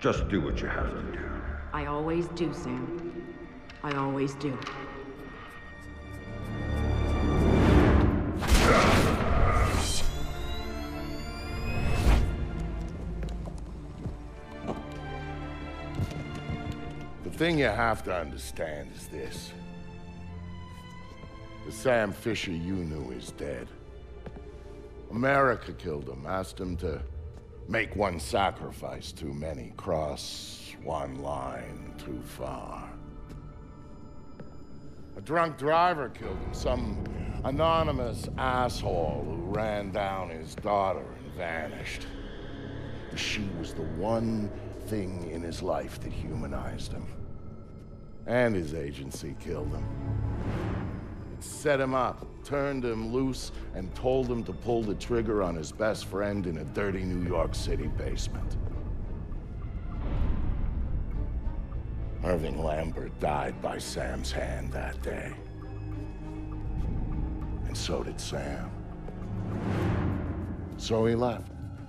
Just do what you have to do. I always do, Sam. I always do. The thing you have to understand is this. The Sam Fisher you knew is dead. America killed him, asked him to make one sacrifice too many, cross one line too far. A drunk driver killed him, some anonymous asshole who ran down his daughter and vanished. She was the one thing in his life that humanized him. And his agency killed him. It set him up, turned him loose, and told him to pull the trigger on his best friend in a dirty New York City basement. Irving Lambert died by Sam's hand that day. And so did Sam. So he left.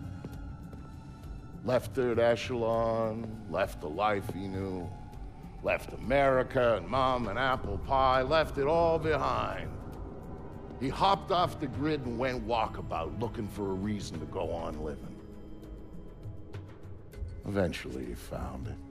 Left Third Echelon, left the life he knew, left America and Mom and apple pie, left it all behind. He hopped off the grid and went walkabout, looking for a reason to go on living. Eventually, he found it.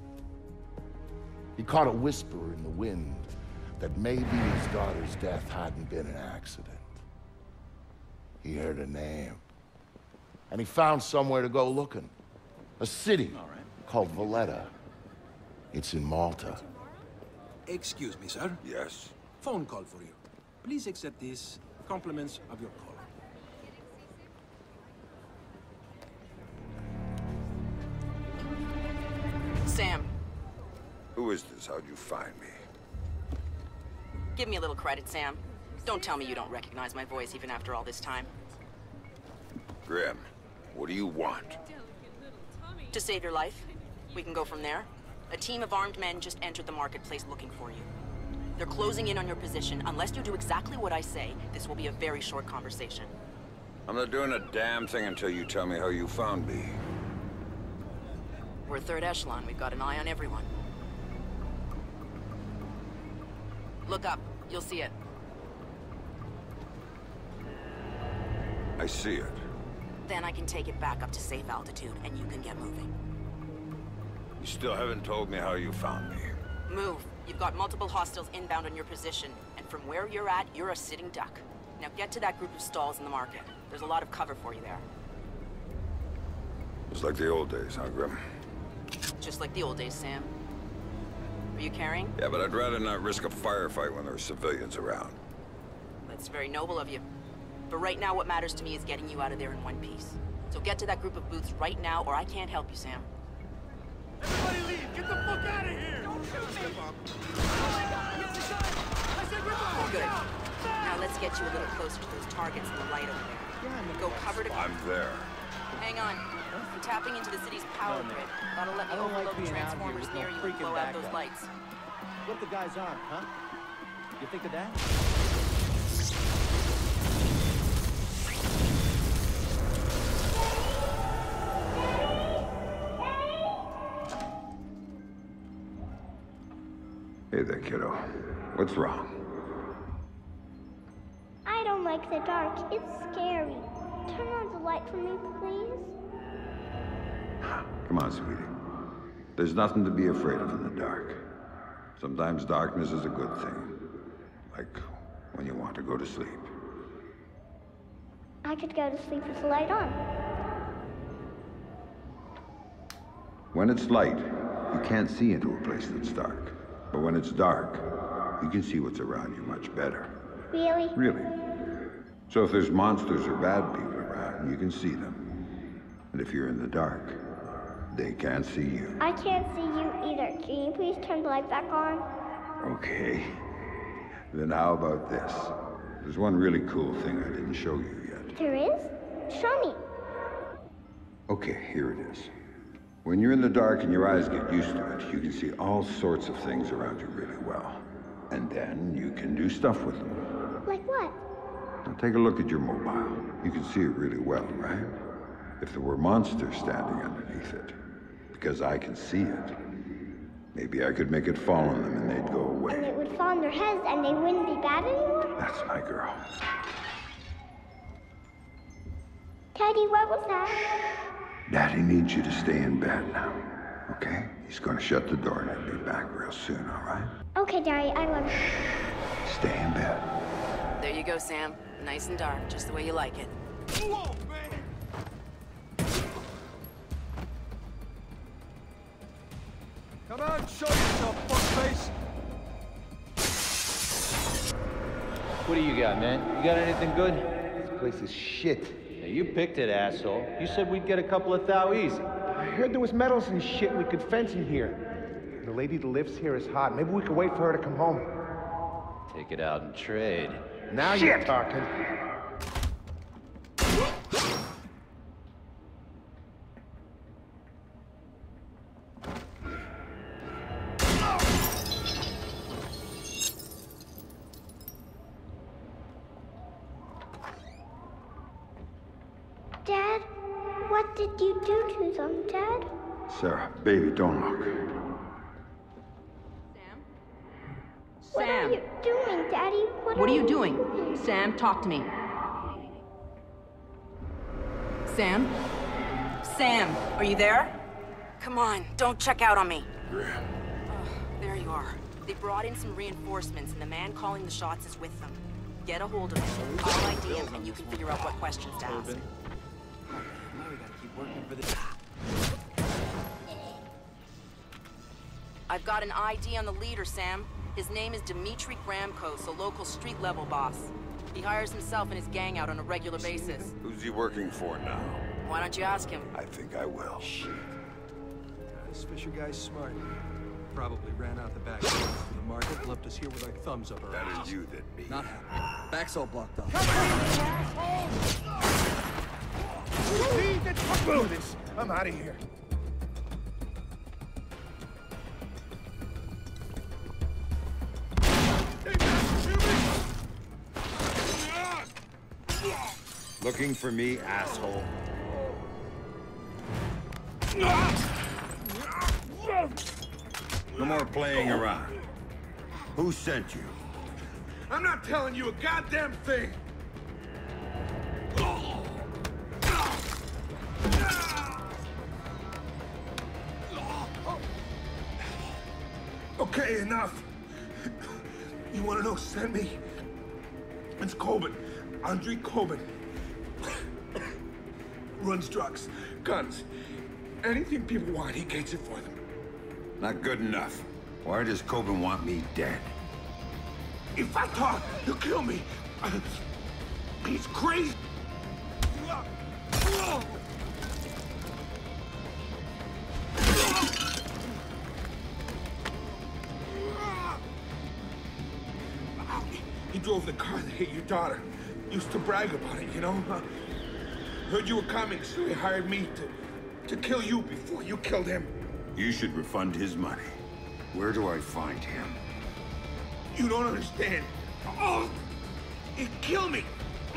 He caught a whisper in the wind that maybe his daughter's death hadn't been an accident. He heard a name, and he found somewhere to go looking. A city called Valletta. It's in Malta. Excuse me, sir. Yes? Phone call for you. Please accept this. Compliments of your call. Sam. Who is this? How'd you find me? Give me a little credit, Sam. Don't tell me you don't recognize my voice even after all this time. Grim, what do you want? To save your life. We can go from there. A team of armed men just entered the marketplace looking for you. They're closing in on your position. Unless you do exactly what I say, this will be a very short conversation. I'm not doing a damn thing until you tell me how you found me. We're Third Echelon. We've got an eye on everyone. Look up. You'll see it. I see it. Then I can take it back up to safe altitude, and you can get moving. You still haven't told me how you found me. Move. You've got multiple hostiles inbound on your position, and from where you're at, you're a sitting duck. Now get to that group of stalls in the market. There's a lot of cover for you there. It's like the old days, huh, Grim? Just like the old days, Sam. Are you carrying? Yeah, but I'd rather not risk a firefight when there are civilians around. That's very noble of you. But right now, what matters to me is getting you out of there in one piece. So get to that group of booths right now, or I can't help you, Sam. Everybody leave! Get the fuck out of here! Don't shoot me! Oh my God! He's the guy! I said get the fuck Good. out! Now let's get you a little closer to those targets in the light over there. Go cover to... I'm there. Hang on. I'm tapping into the city's power grid. That'll let me overload the transformers near you and blow out those lights. What the guy's arm, huh? You think of that? Hey there, kiddo. What's wrong? I don't like the dark. It's scary. Turn on the light for me, please. Come on, sweetie. There's nothing to be afraid of in the dark. Sometimes darkness is a good thing. Like when you want to go to sleep. I could go to sleep with the light on. When it's light, you can't see into a place that's dark. But when it's dark, you can see what's around you much better. Really? Really. So if there's monsters or bad people around, you can see them. And if you're in the dark, they can't see you. I can't see you either. Can you please turn the light back on? Okay. Then how about this? There's one really cool thing I didn't show you yet. There is? Show me. Okay, here it is. When you're in the dark and your eyes get used to it, you can see all sorts of things around you really well. And then you can do stuff with them. Like what? Now take a look at your mobile. You can see it really well, right? If there were monsters standing underneath it, because I can see it. Maybe I could make it fall on them and they'd go away. And it would fall on their heads and they wouldn't be bad anymore? That's my girl. Daddy, what was that? Daddy needs you to stay in bed now, okay? He's gonna shut the door and I'll be back real soon, all right? Okay, Daddy, I love you. Stay in bed. There you go, Sam. Nice and dark, just the way you like it. Whoa, man! Come on, show yourself, fuckface! What do you got, man? You got anything good? This place is shit. Yeah, you picked it, asshole. You said we'd get a couple of thou easy. I heard there was metals and shit we could fence in here. The lady that lives here is hot. Maybe we could wait for her to come home. Take it out and trade. Now you're talking. Dad, what did you do to them, Dad? Sarah, baby, don't look. What are you doing, Daddy? What are you doing? Sam, talk to me. Sam? Sam, are you there? Come on, don't check out on me. There you are. They brought in some reinforcements, and the man calling the shots is with them. Get a hold of him. I'll ID him, and you can figure out what questions to ask. Now we gotta keep working for this. I've got an ID on the leader, Sam. His name is Dmitry Gramkos, a local street-level boss. He hires himself and his gang out on a regular basis. Who's he working for now? Why don't you ask him? I think I will. This Fisher guy's smart. Probably ran out the back door of the market, left us here with our thumbs up our That asses. is you that me. Not happening. Back's all blocked off. Leave the truck with this. I'm out of here. Looking for me, asshole? No more playing around. Who sent you? I'm not telling you a goddamn thing! Okay, enough. You wanna know who sent me? It's Kobin. Andrei Kobin. Runs drugs, guns, anything people want, he gets it for them. Not good enough. Why does Kobin want me dead? If I talk, he'll kill me. He's crazy. He drove the car that hit your daughter. Used to brag about it, you know? Heard you were coming, so he hired me to kill you before you killed him. You should refund his money. Where do I find him? You don't understand. Oh! He'd kill me!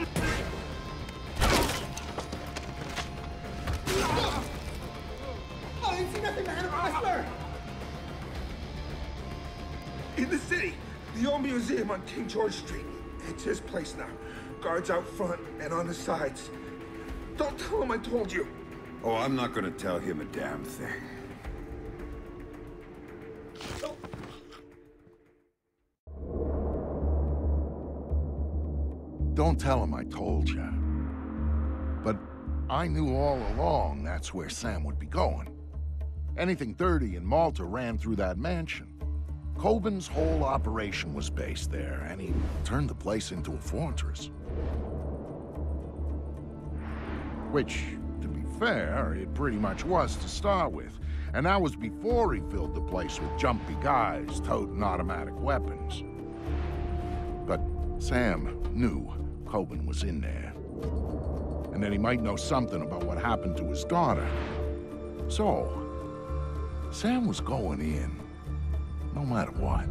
I didn't see nothing, man. I swear! In the city, the old museum on King George Street. It's his place now. Guards out front and on the sides. Don't tell him I told you. Oh, I'm not gonna tell him a damn thing. Don't tell him I told you. But I knew all along that's where Sam would be going. Anything dirty in Malta ran through that mansion. Kobin's whole operation was based there, and he turned the place into a fortress. Which, to be fair, it pretty much was to start with. And that was before he filled the place with jumpy guys toting automatic weapons. But Sam knew Kobin was in there. And that he might know something about what happened to his daughter. So, Sam was going in, no matter what.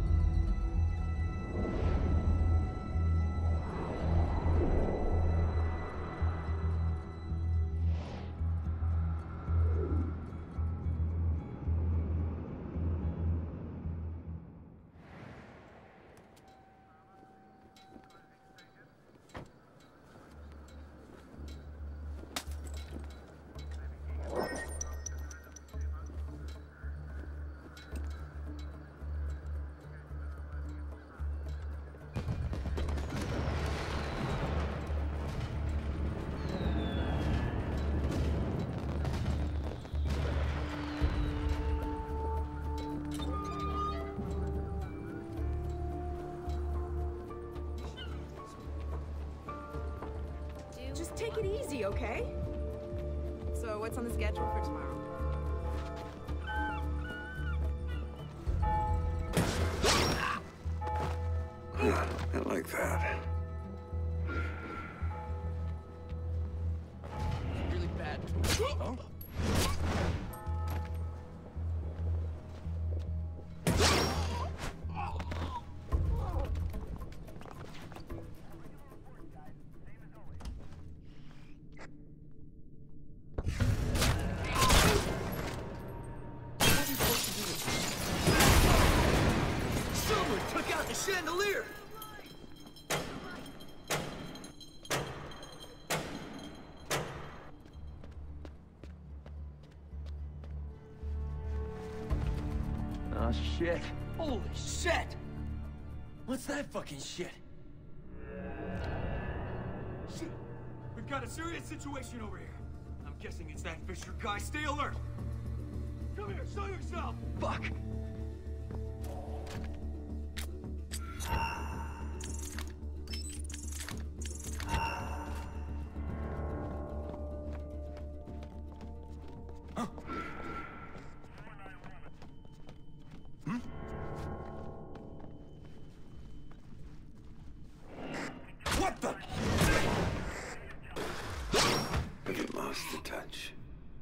Just take it easy, okay? So, what's on the schedule for tomorrow? I like that. Really bad. Oh? Chandelier! Oh, shit. Holy shit! What's that fucking shit? Shit! We've got a serious situation over here. I'm guessing it's that Fisher guy. Stay alert! Come here, show yourself! Fuck! What the? Have you lost the touch?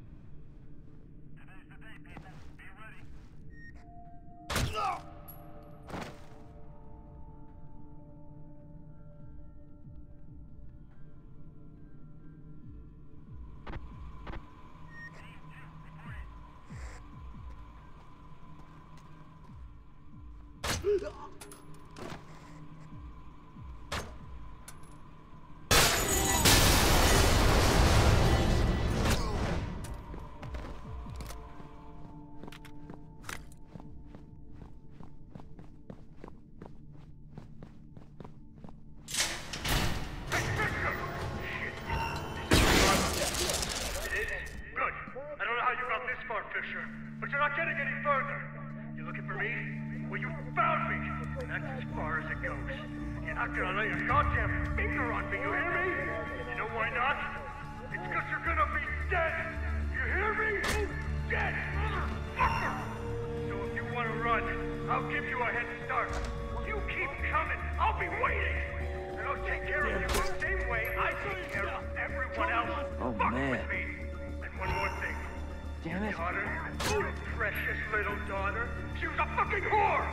Fisher, but you're not getting any further. You looking for me? Well, you found me. And that's as far as it goes. You're not gonna lay a goddamn finger on me, you hear me? You know why not? It's because you're gonna be dead. You hear me? Dead, motherfucker! So if you want to run, I'll give you a head start. You keep coming. I'll be waiting. And I'll take care of you the same way I take care of everyone else. Oh, Fuck man. with me. And one more thing. Damn it. Daughter, your precious little daughter, she was a fucking whore!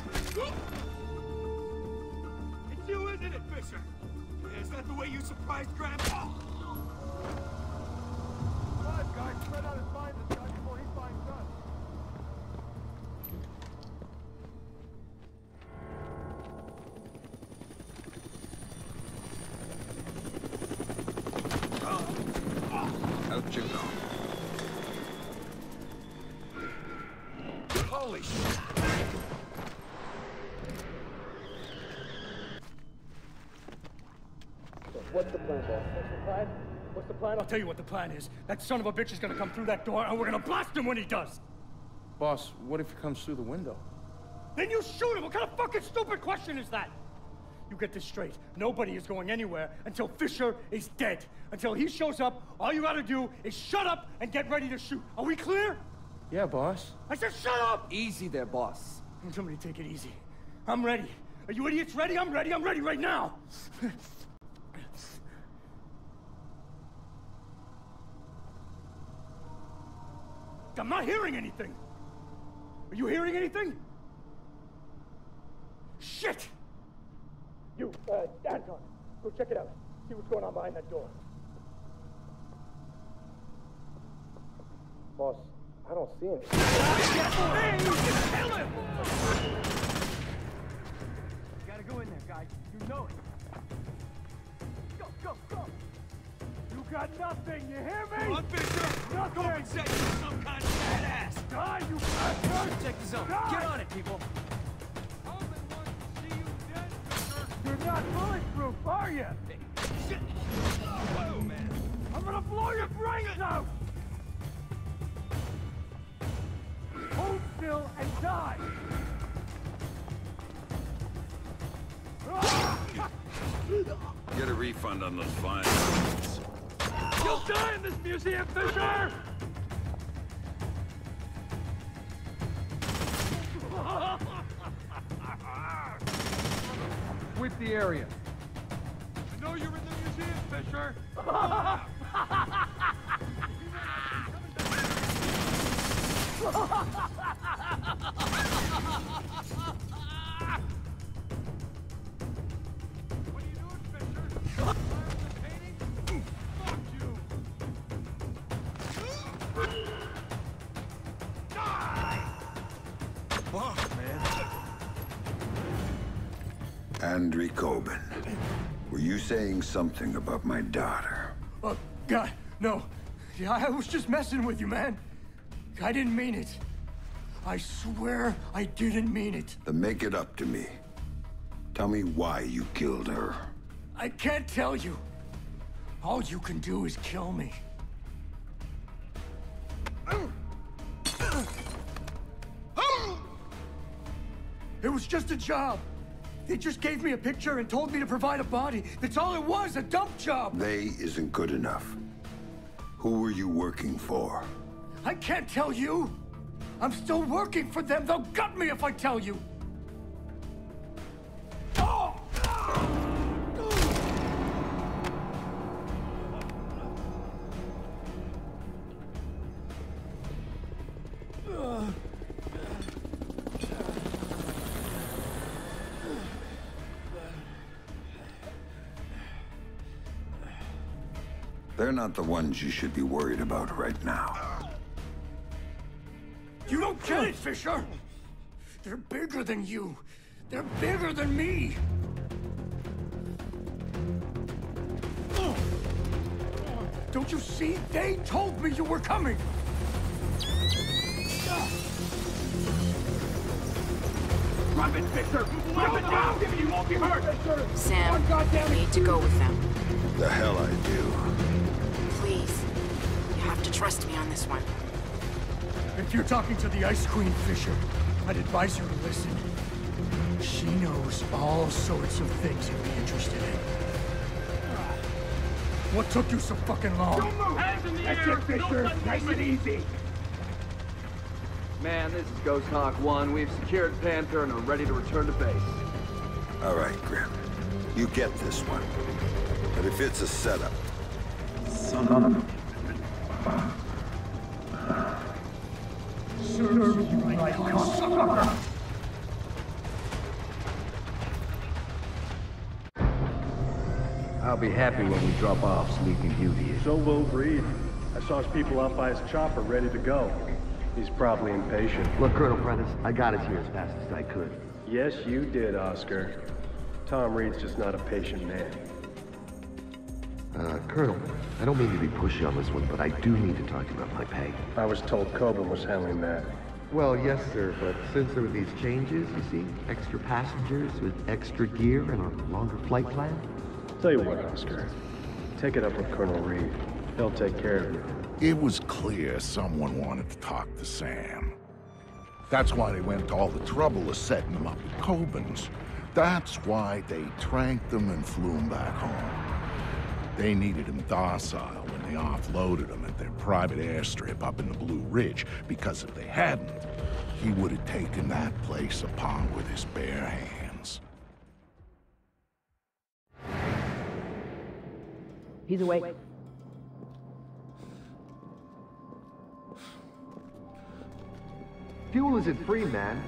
It's you, isn't it, Fisher? Is that the way you surprised Grandpa? Five guys spread out and find this guy before he finds us. Out you go. Holy shit! What's the plan, boss? What's the plan? What's the plan? I'll tell you what the plan is. That son of a bitch is gonna come through that door, and we're gonna blast him when he does! Boss, what if he comes through the window? Then you shoot him! What kind of fucking stupid question is that? You get this straight. Nobody is going anywhere until Fisher is dead. Until he shows up, all you gotta do is shut up and get ready to shoot. Are we clear? Yeah, boss. I said shut up! Easy there, boss. Somebody take it easy. I'm ready. Are you idiots ready? I'm ready. I'm ready right now. I'm not hearing anything. Are you hearing anything? Shit! You, Anton, go check it out. See what's going on behind that door. Boss, I don't see anything. Hey, you can kill him! You gotta go in there, guys. You know it. Go, go, go! You got nothing, you hear me? Come on, Fisher! Nothing! Go and say you're some kind of badass! Die, you bastard! Check the zone. Die! Get on it, people. You're not bulletproof, are you? Shit! Whoa, man! I'm gonna blow your brains out! Hold still and die! Get her refund on those fines. You'll die in this museum, Fisher! Sweep the area. I know you're in the museum, Fisher! What are you doing, Fisher? Painting? Fuck you! Fuck, man. Andrew Coben, were you saying something about my daughter? Oh, God, no. Yeah, I was just messing with you, man. I didn't mean it. I swear I didn't mean it. Then make it up to me. Tell me why you killed her. I can't tell you. All you can do is kill me. It was just a job. They just gave me a picture and told me to provide a body. That's all it was, a dump job. They isn't good enough. Who were you working for? I can't tell you. I'm still working for them. They'll gut me if I tell you. They're not the ones you should be worried about right now. You don't get it, Fisher! They're bigger than you. They're bigger than me. Don't you see? They told me you were coming. Drop it, Fisher! Drop it down! Give me, you won't be hurt! Sam, you need to go with them. The hell I do. Please. You have to trust me on this one. If you're talking to the Ice Queen, Fisher, I'd advise you to listen. She knows all sorts of things you'd be interested in. What took you so fucking long? Don't move! Hands in the air! That's it, Fisher! Nice and easy! Man, this is Ghost Hawk 1. We've secured Panther and are ready to return to base. All right, Grim. You get this one. But if it's a setup... Son of a... Serve you right, cocksucker! I'll be happy when we drop off Sleeping Beauty. So will Reed. I saw his people out by his chopper ready to go. He's probably impatient. Look, Colonel Prentice, I got us here as fast as I could. Yes, you did, Oscar. Tom Reed's just not a patient man. Colonel, I don't mean to be pushy on this one, but I do need to talk to you about my pay. I was told Coben was handling that. Well, yes, sir, but since there were these changes, you see, extra passengers with extra gear and a longer flight plan. Tell you what, Oscar. Take it up with Colonel Reed. He'll take care of you. It was clear someone wanted to talk to Sam. That's why they went to all the trouble of setting him up at Coben's. That's why they tranked him and flew him back home. They needed him docile when they offloaded him at their private airstrip up in the Blue Ridge, because if they hadn't, he would have taken that place upon with his bare hands. He's awake. Fuel isn't free, man.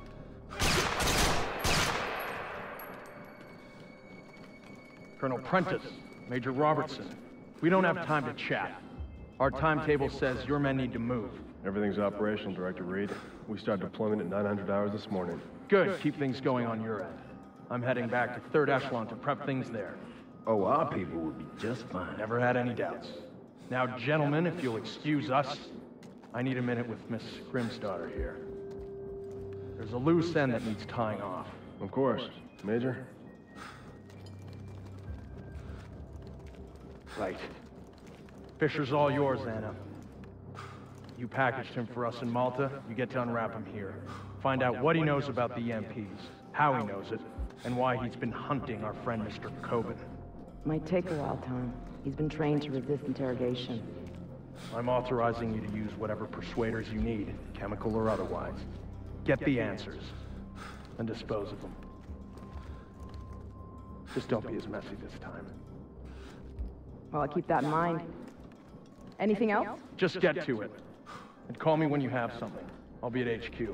Colonel Prentice, Major Robertson, we don't have time to chat. Our timetable says your men need to move. Everything's operational, Director Reed. We start deployment at 900 hours this morning. Good, keep things going on your end. I'm heading back to 3rd Echelon to prep things there. Oh, our people will be just fine. Never had any doubts. Now, gentlemen, if you'll excuse us, I need a minute with Miss Grimsdottir here. There's a loose end that needs tying off. Of course. Major? Right. Fisher's all yours, Anna. You packaged him for us in Malta, you get to unwrap him here. Find out what he knows about the EMPs, how he knows it, and why he's been hunting our friend Mr. Coben. Might take a while, Tom. He's been trained to resist interrogation. I'm authorizing you to use whatever persuaders you need, chemical or otherwise. Get the answers, and dispose of them. Just don't be as messy this time. Well, I'll keep that in mind. Anything else? Just get to it. And call me when you have something. I'll be at HQ.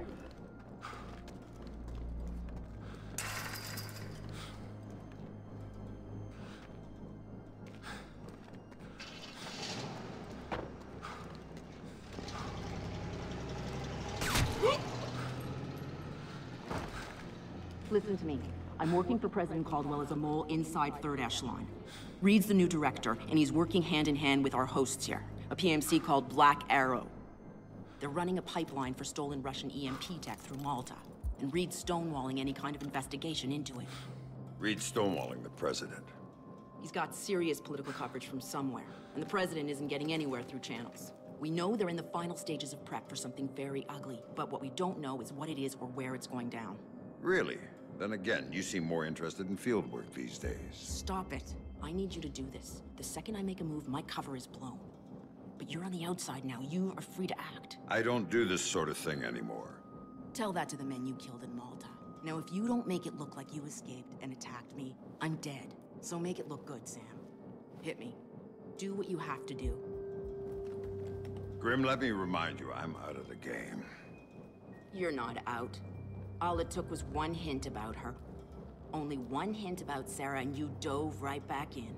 Listen to me. I'm working for President Caldwell as a mole inside Third Echelon. Reed's the new director, and he's working hand in hand with our hosts here, a PMC called Black Arrow. They're running a pipeline for stolen Russian EMP tech through Malta, and Reed's stonewalling any kind of investigation into it. Reed's stonewalling the president. He's got serious political coverage from somewhere, and the president isn't getting anywhere through channels. We know they're in the final stages of prep for something very ugly, but what we don't know is what it is or where it's going down. Really? Then again, you seem more interested in field work these days. Stop it. I need you to do this. The second I make a move, my cover is blown. But you're on the outside now. You are free to act. I don't do this sort of thing anymore. Tell that to the men you killed in Malta. Now, if you don't make it look like you escaped and attacked me, I'm dead. So make it look good, Sam. Hit me. Do what you have to do. Grim, let me remind you, I'm out of the game. You're not out. All it took was one hint about her. Only one hint about Sarah, and you dove right back in.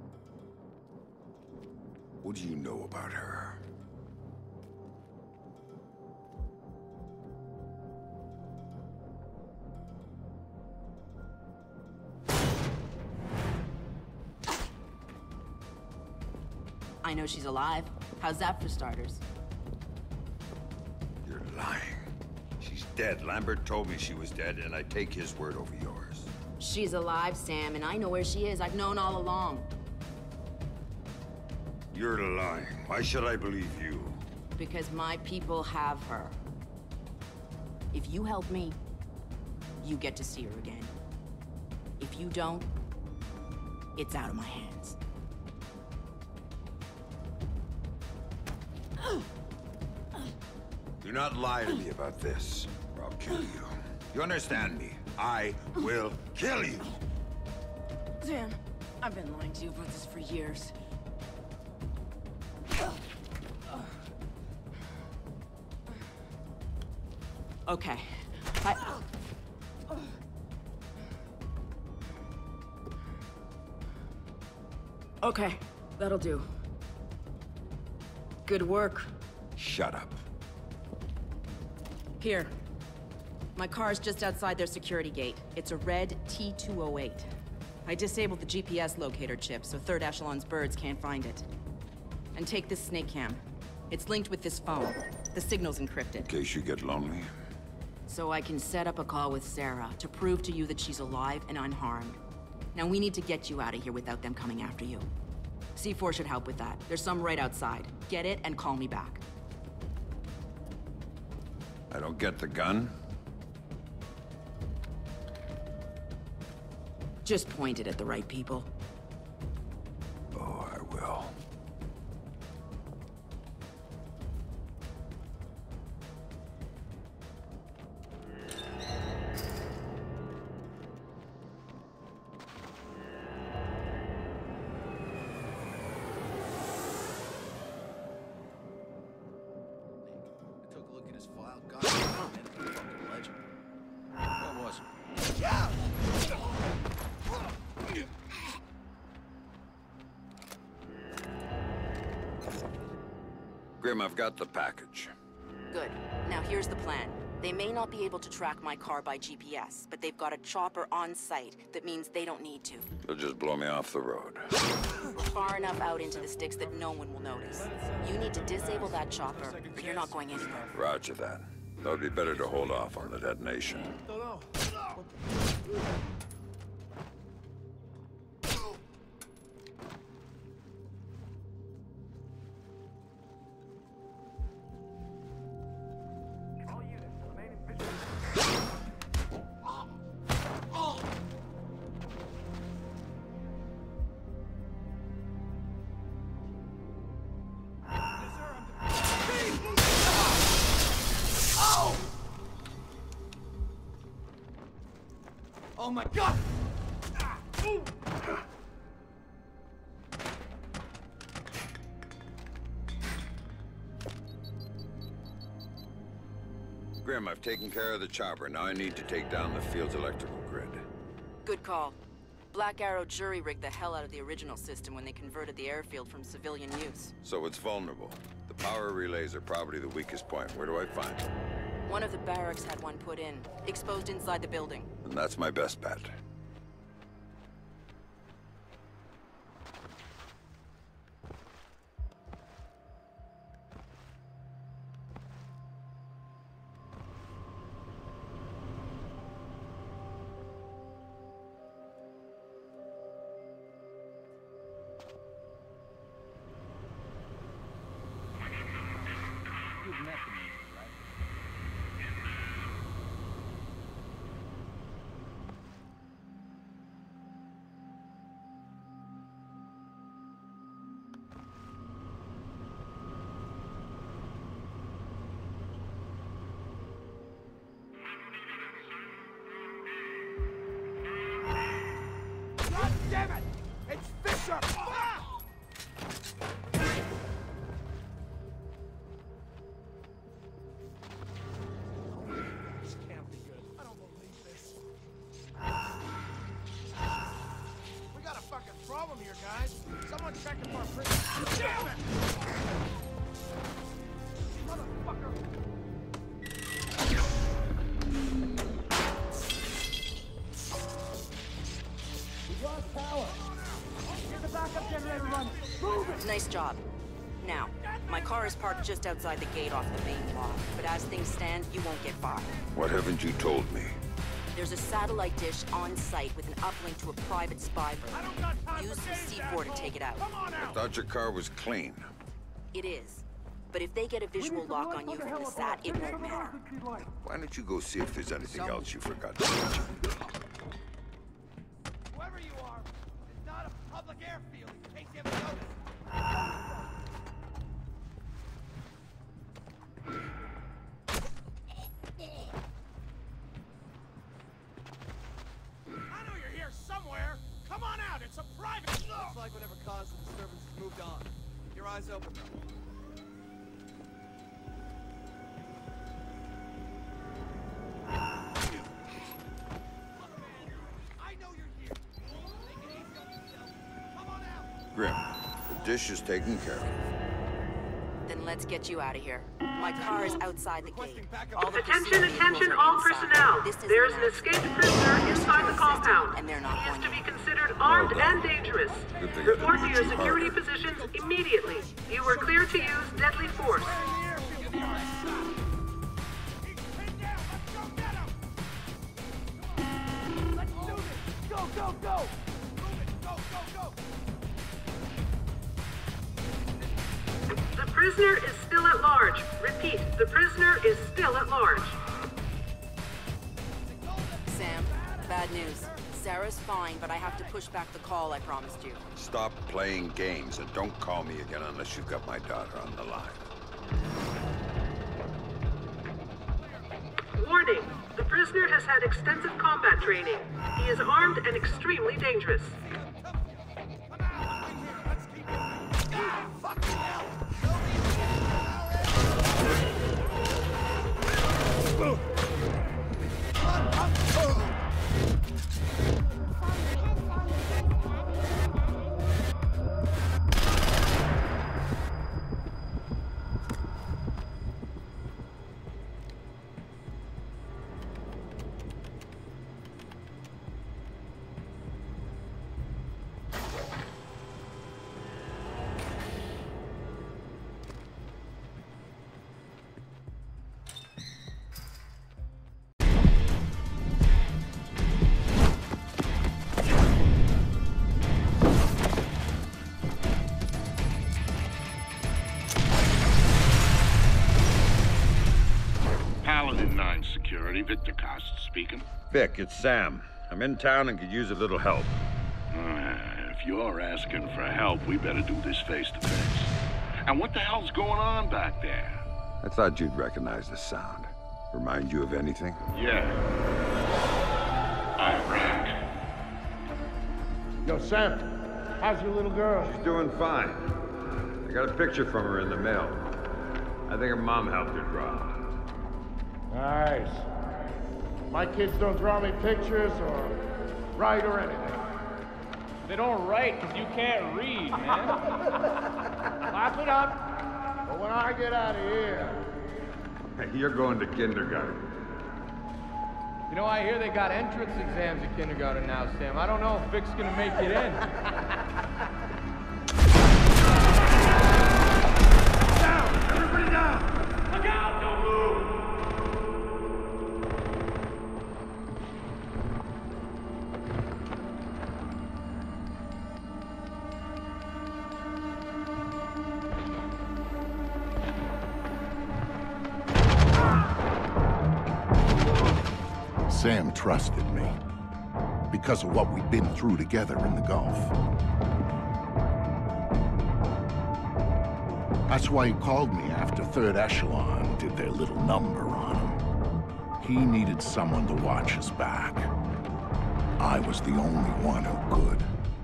What do you know about her? I know she's alive. How's that for starters? You're lying. She's dead. Lambert told me she was dead, and I take his word over yours. She's alive, Sam, and I know where she is. I've known all along. You're lying. Why should I believe you? Because my people have her. If you help me, you get to see her again. If you don't, it's out of my hands. Do not lie to me about this, or I'll kill you. You understand me? I will kill you! Sam, I've been lying to you about this for years. Okay. Okay, that'll do. Good work. Shut up. Here. My car's just outside their security gate. It's a red T208. I disabled the GPS locator chip, so Third Echelon's birds can't find it. And take this snake cam. It's linked with this phone. The signal's encrypted. In case you get lonely. So I can set up a call with Sarah to prove to you that she's alive and unharmed. Now we need to get you out of here without them coming after you. C4 should help with that. There's some right outside. Get it and call me back. I don't get the gun? Just point it at the right people. Oh, I will. Grim, I've got the package. Good. Now here's the plan. They may not be able to track my car by GPS, but they've got a chopper on site. That means they don't need to. They'll just blow me off the road. We're far enough out into the sticks that no one will notice. You need to disable that chopper, or you're not going anywhere. Roger that. That would be better to hold off on the detonation. Oh my god! Grim, I've taken care of the chopper. Now I need to take down the field's electrical grid. Good call. Black Arrow jury-rigged the hell out of the original system when they converted the airfield from civilian use. So it's vulnerable. The power relays are probably the weakest point. Where do I find them? One of the barracks had one put in, exposed inside the building. And that's my best bet. God damn it! It's Fisher! Ah! This can't be good. I don't believe this. We got a fucking problem here, guys. Someone check if our prison. Damn it! Motherfucker! Nice job. Now, my car is parked just outside the gate off the main lot, but as things stand, you won't get by. What haven't you told me? There's a satellite dish on site with an uplink to a private spy room. Use the C4 to take it out. I thought your car was clean. It is. But if they get a visual lock on you from the sat, it won't matter. Why don't you go see if there's anything else you forgot to mention? Whoever you are, it's not a public airfield, in case you haven't noticed. I know you're here somewhere. Come on out, it's a private. Looks like whatever caused the disturbance has moved on. Keep your eyes open, though. Grim, the dish is taken care of. Then let's get you out of here. My car is outside the gate. Attention, all personnel. There's an escaped prisoner inside the compound. And they're not he is to be considered armed and dangerous. Report to your security positions immediately. You were cleared to use deadly force. Let's do this! Go, go, go! Move it! Go, go, go! The prisoner is still at large. Repeat, the prisoner is still at large. Sam, bad news. Sarah's fine, but I have to push back the call I promised you. Stop playing games and don't call me again unless you've got my daughter on the line. Warning, the prisoner has had extensive combat training. He is armed and extremely dangerous. Paladin 9 Security, Victor Cost speaking. Vic, it's Sam. I'm in town and could use a little help. If you're asking for help, we better do this face to face. And what the hell's going on back there? I thought you'd recognize the sound. Remind you of anything? Yeah. Iraq. Sam, how's your little girl? She's doing fine. I got a picture from her in the mail. I think her mom helped her draw. Nice. My kids don't draw me pictures or write or anything. They don't write because you can't read, man. Laugh it up. But when I get out of here... Hey, you're going to kindergarten. You know, I hear they got entrance exams at kindergarten now, Sam. I don't know if Vic's gonna make it in. Down! Everybody down! Look out! Don't move! Sam trusted me because of what we'd been through together in the Gulf. That's why he called me after Third Echelon did their little number on him. He needed someone to watch his back. I was the only one who could.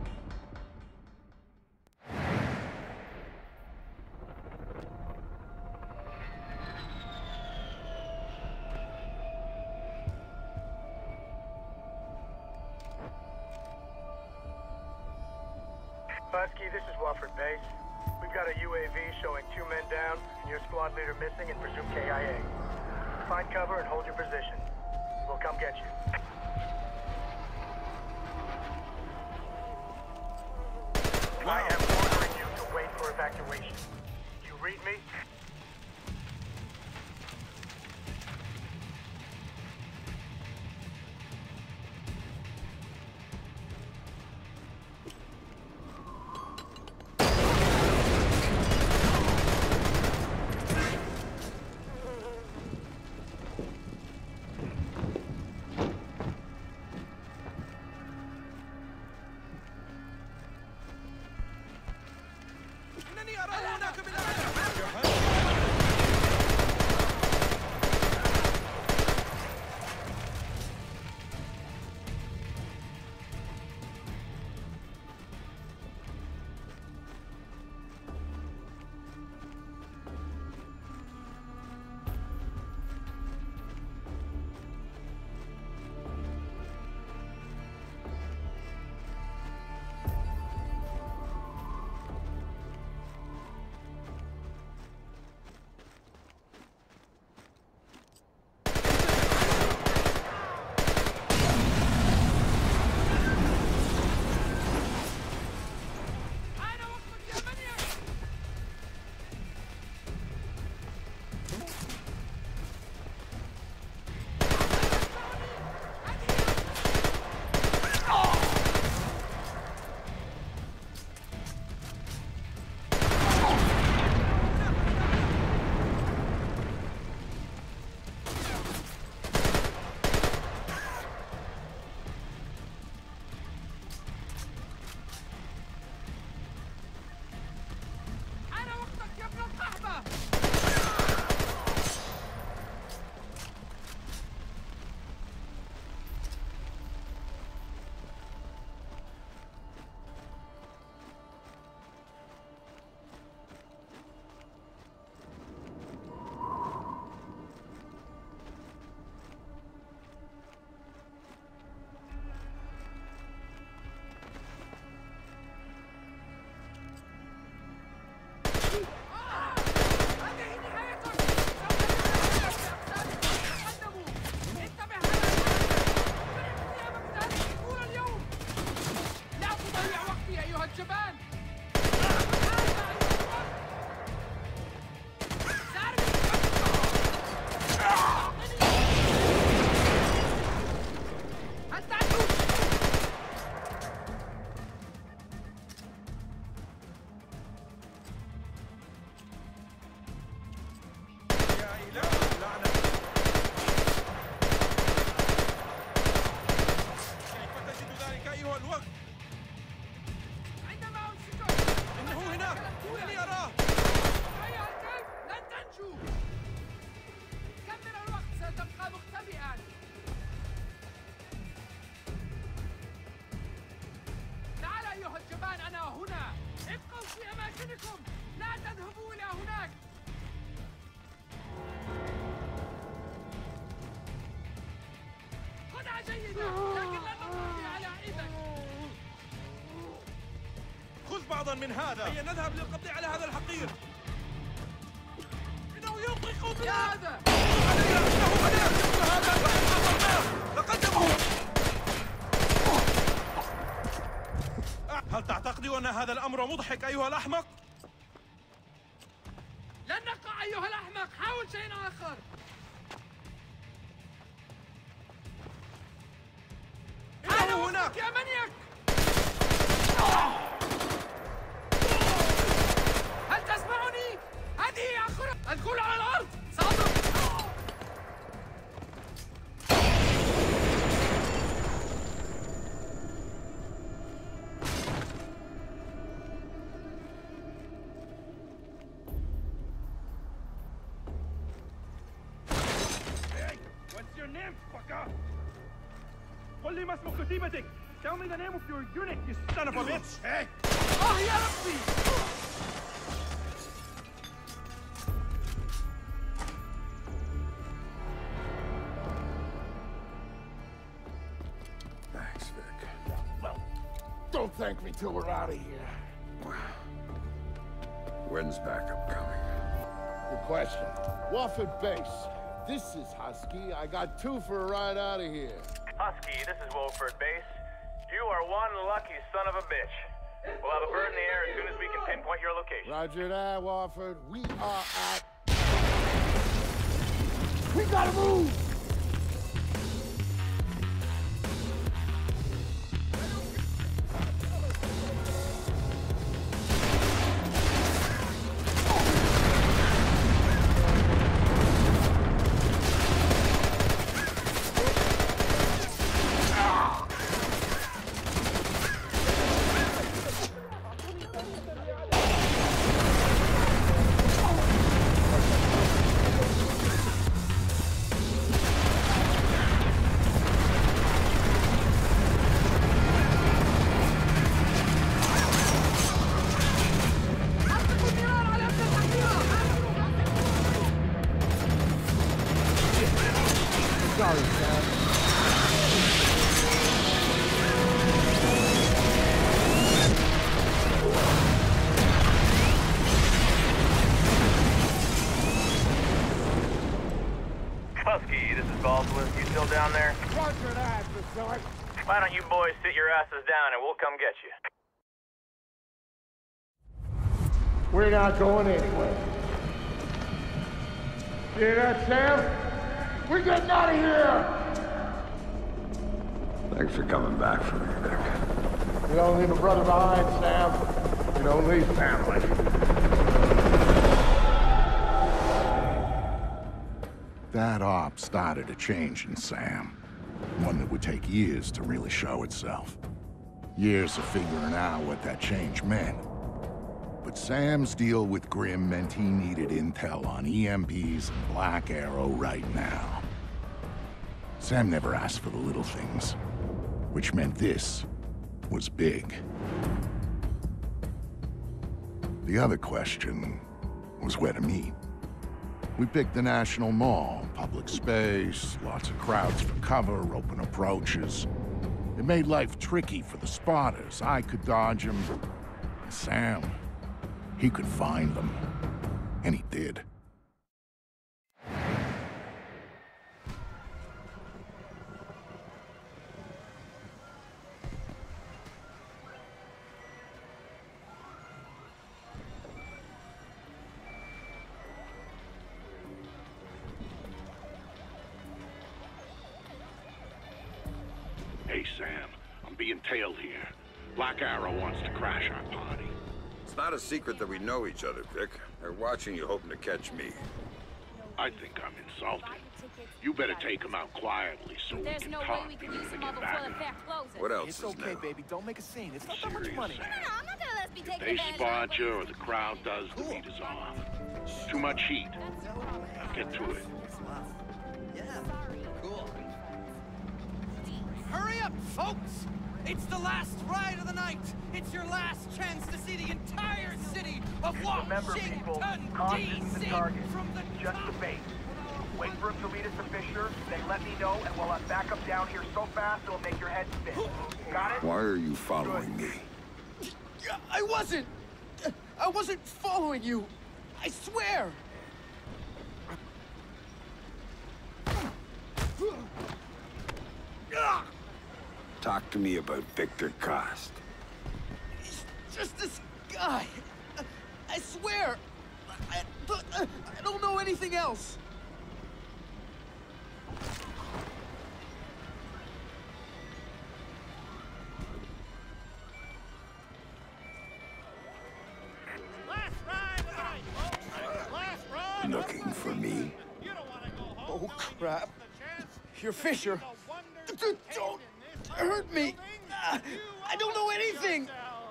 Husky, this is Wofford Base. We've got a UAV showing 2 men down and your squad leader missing and presumed KIA. Find cover and hold your position. We'll come get you. I am ordering you to wait for evacuation. You read me? إنني أرى هناك بالأعلى. الآن أنا هنا. ابقوا في أماكنكم. لا تذهبوا إلى هناك. خدعة جيدة، لكن لا تضربني على إيدك. خذ بعضا من هذا. هيا نذهب للقبض على هذا الحقير. إنه يطلق هذا. تقدموا. هل تعتقد أن هذا الأمر مضحك أيها الأحمق؟ لن نقع أيها الأحمق. حاول شيء آخر. إنه هناك. يا منيك. هل تسمعني؟ هذه آخرة. الكل على الأرض. سأضرب. What's your name, fucker? قل لي ما اسم كتيبتك. Tell me the name of your unit, you son of a bitch. Hey. يا ربي. Thanks, Vic. Well, don't thank me till we're out of here. When's backup coming? Good question. Wofford Base. This is Husky. I got 2 for a ride out of here. Husky, this is Wofford Base. You are one lucky son of a bitch. We'll have a bird in the air as soon as we can pinpoint your location. Roger that, Wofford. We are at... We gotta move! Husky, this is Baldwin. You still down there? Roger that, Vasily. Why don't you boys sit your asses down and we'll come get you? We're not going anywhere. Hear that, Sam? We're getting out of here! Thanks for coming back for me, Vic. You don't leave a brother behind, Sam. You don't leave family. That op started a change in Sam. One that would take years to really show itself. Years of figuring out what that change meant. But Sam's deal with Grim meant he needed intel on EMPs and Black Arrow right now. Sam never asked for the little things, which meant this was big. The other question was where to meet. We picked the National Mall, public space, lots of crowds for cover, open approaches. It made life tricky for the spotters. I could dodge them. Sam, he could find them. And he did. Hey, Sam, I'm being tailed here. Black Arrow wants to crash our party. It's not a secret that we know each other, Vic. They're watching you, hoping to catch me. I think I'm insulted. You better take him out quietly so we can talk before they get back. What else It's is okay, new? baby. Don't make a scene. It's not that much money. I'm not gonna let us be If taken they advantage spot you or the crowd does, the beat is off. Too much heat. Now get to it. Yeah. Cool. Hurry up, folks! It's the last ride of the night! It's your last chance to see the entire city of Washington, D.C. from the Just the bait. Wait for him to lead us to Fisher, then let me know, and we'll have backup down here so fast it'll make your head spin. Got it? Why are you following me? I wasn't following you! I swear! Talk to me about Victor Cost. He's just this guy. I swear. I don't know anything else. Looking for me? Oh, crap. You're Fisher. Don't hurt me. I don't know anything.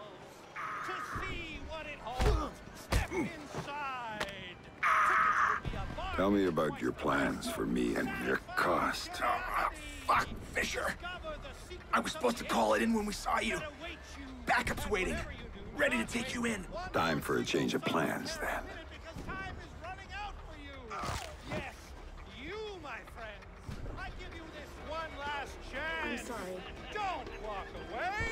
Tell me about your plans for me and Vic Cost. Fuck, Fisher. I was supposed to call it in when we saw you. Backup's waiting. Ready to take you in. Time for a change of plans, then. Yes, you, my friends. I give you this one last chance. I'm sorry. Don't walk away.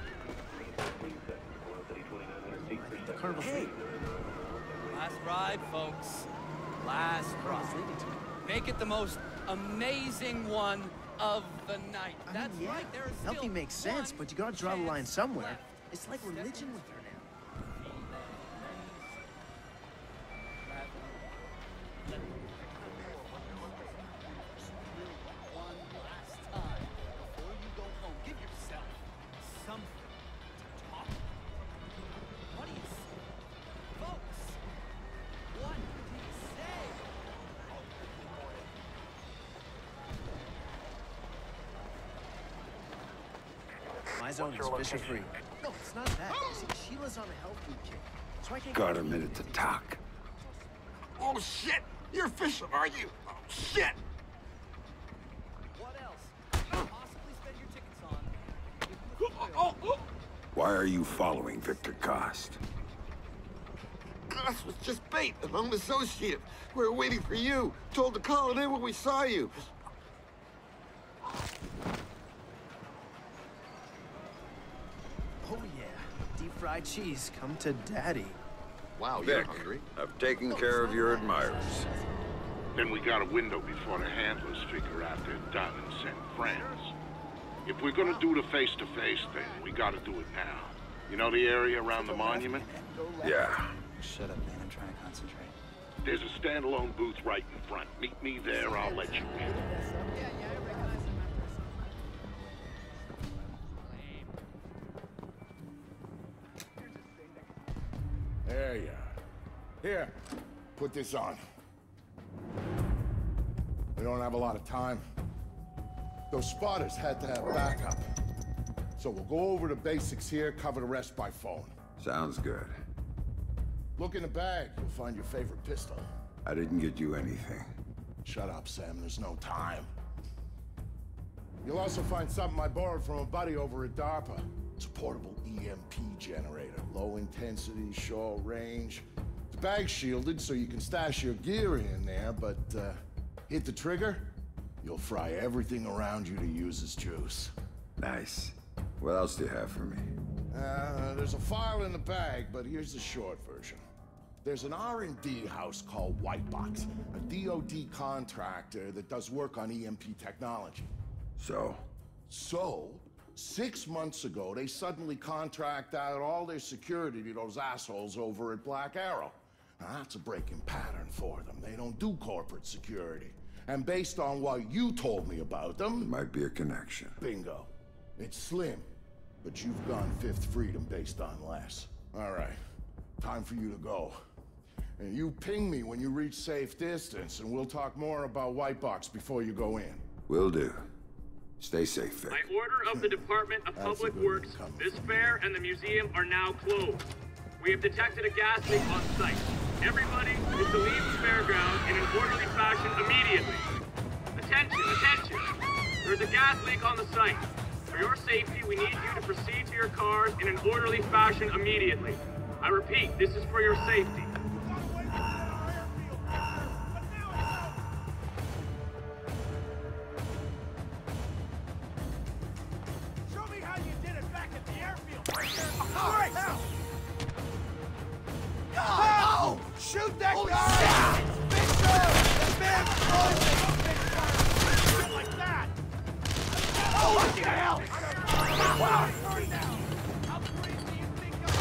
Hey. Last ride, folks. Last ride. Make it the most amazing one of the night. That's right. There is still Nothing makes sense, but you gotta draw the line somewhere. It's like religion with her now. My zone is Fisher free. No, it's not that. See, Sheila's on a health food kick, so I can't. Got a minute to talk. Oh, shit! You're Fisher, are you? Oh, shit! What else? Possibly spend your tickets on. Why are you following Victor Cost? Cost was just bait, an associate. We were waiting for you. Told to call it in when we saw you. Oh yeah, deep fried cheese. Come to daddy. Wow, Vic, I've taken care of your admirers. Then we got a window before the handlers figure out they're done and send friends. If we're gonna do the face-to-face thing, we gotta do it now. You know the area around the monument? Yeah. Shut up, man. I'm trying to concentrate. There's a standalone booth right in front. Meet me there, I'll let you in. There you are. Here, put this on. We don't have a lot of time. Those spotters had to have backup. So we'll go over the basics here, cover the rest by phone. Sounds good. Look in the bag, you'll find your favorite pistol. I didn't get you anything. Shut up, Sam, there's no time. You'll also find something I borrowed from a buddy over at DARPA. It's a portable EMP generator. Low intensity, short range. The bag's shielded so you can stash your gear in there, but hit the trigger, you'll fry everything around you to use as juice. Nice. What else do you have for me? There's a file in the bag, but here's the short version. There's an R&D house called Whitebox, a DoD contractor that does work on EMP technology. So? So, 6 months ago, they suddenly contract out all their security to those assholes over at Black Arrow. Now, that's a breaking pattern for them. They don't do corporate security. And based on what you told me about them... There might be a connection. Bingo. It's slim, but you've gone Fifth Freedom based on less. All right, time for you to go. And you ping me when you reach safe distance, and we'll talk more about Whitebox before you go in. Will do. Stay safe, Vic. By order of the Department of Public Works, this fair and the museum are now closed. We have detected a gas leak on site. Everybody is to leave the fairground in an orderly fashion immediately. Attention, attention! There's a gas leak on the site. For your safety, we need you to proceed to your cars in an orderly fashion immediately. I repeat, this is for your safety. Show me how you did it back at the airfield. All right, now. Oh! Shoot that guy! Victor! The man's frozen! Like that! Oh, what the hell? Wow! Hurry now! How crazy do you think you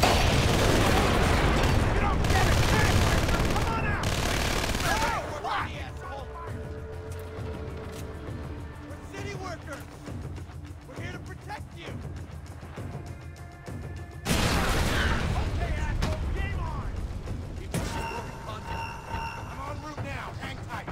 don't get it! Come on out! Hey, what? We're city workers! We're here to protect you! Okay, asshole, game on! Keep pushing broken contact. I'm en route now. Hang tight.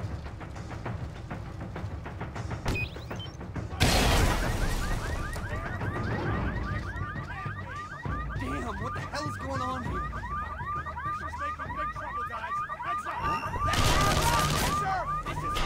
Damn, what the hell is going on here? Fisher's making big trouble, guys. Heads up! Yes, sir! This is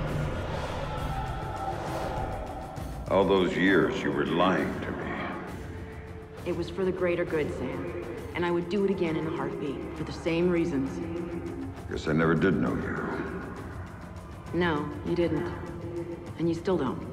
All those years you were lying to me. It was for the greater good, Sam. And I would do it again in a heartbeat, for the same reasons. Guess I never did know you. No, you didn't. And you still don't.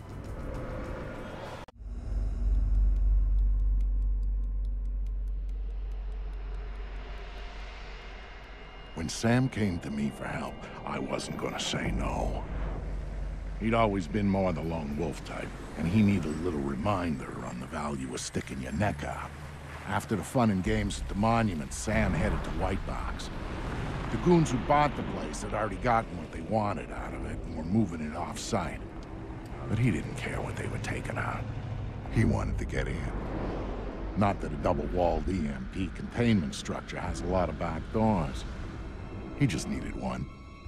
When Sam came to me for help, I wasn't gonna say no. He'd always been more the lone wolf type, and he needed a little reminder on the value of sticking your neck out. After the fun and games at the monument, Sam headed to White Box. The goons who bought the place had already gotten what they wanted out of it and were moving it off-site. But he didn't care what they were taking out. He wanted to get in. Not that a double-walled EMP containment structure has a lot of back doors. He just needed one.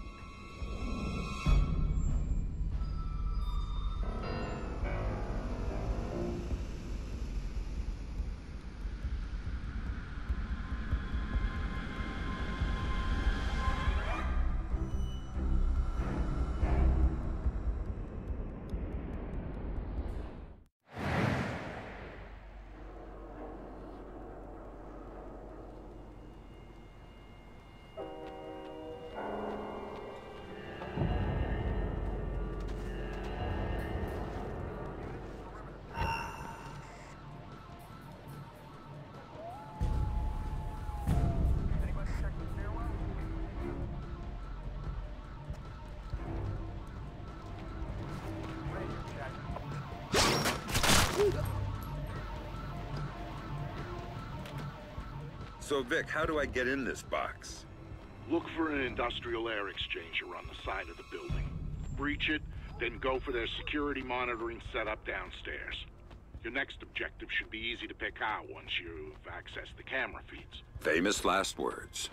So, Vic, how do I get in this box? Look for an industrial air exchanger on the side of the building. Breach it, then go for their security monitoring setup downstairs. Your next objective should be easy to pick out once you've accessed the camera feeds. Famous last words.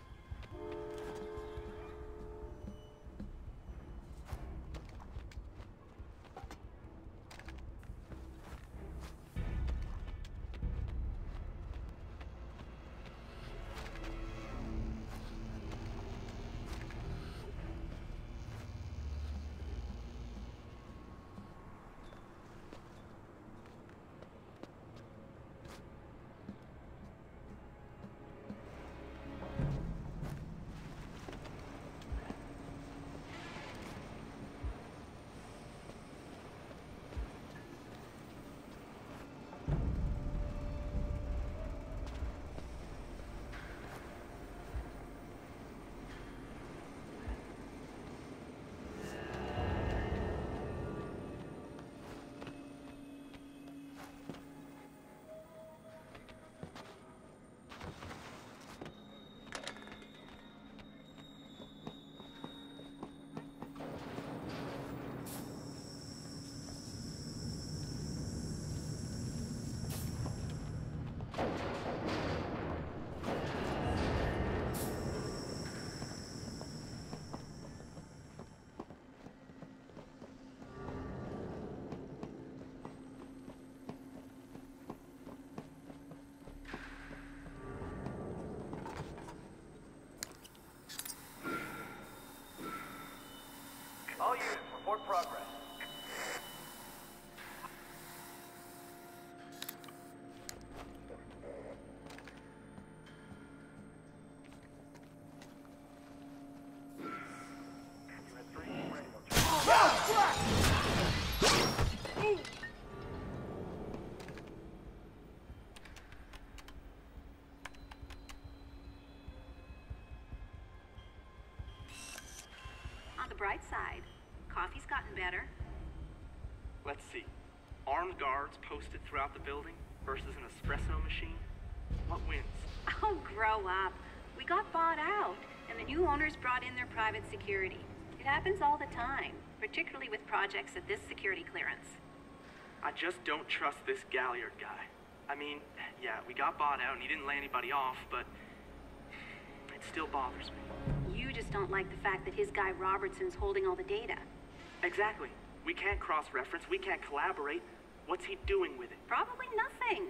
bright side. Coffee's gotten better. Let's see. Armed guards posted throughout the building versus an espresso machine. What wins? Oh, grow up. We got bought out, and the new owners brought in their private security. It happens all the time, particularly with projects at this security clearance. I just don't trust this Galliard guy. I mean, yeah, we got bought out and he didn't lay anybody off, but it still bothers me. You just don't like the fact that his guy Robertson's holding all the data. Exactly. We can't cross-reference, we can't collaborate. What's he doing with it? Probably nothing.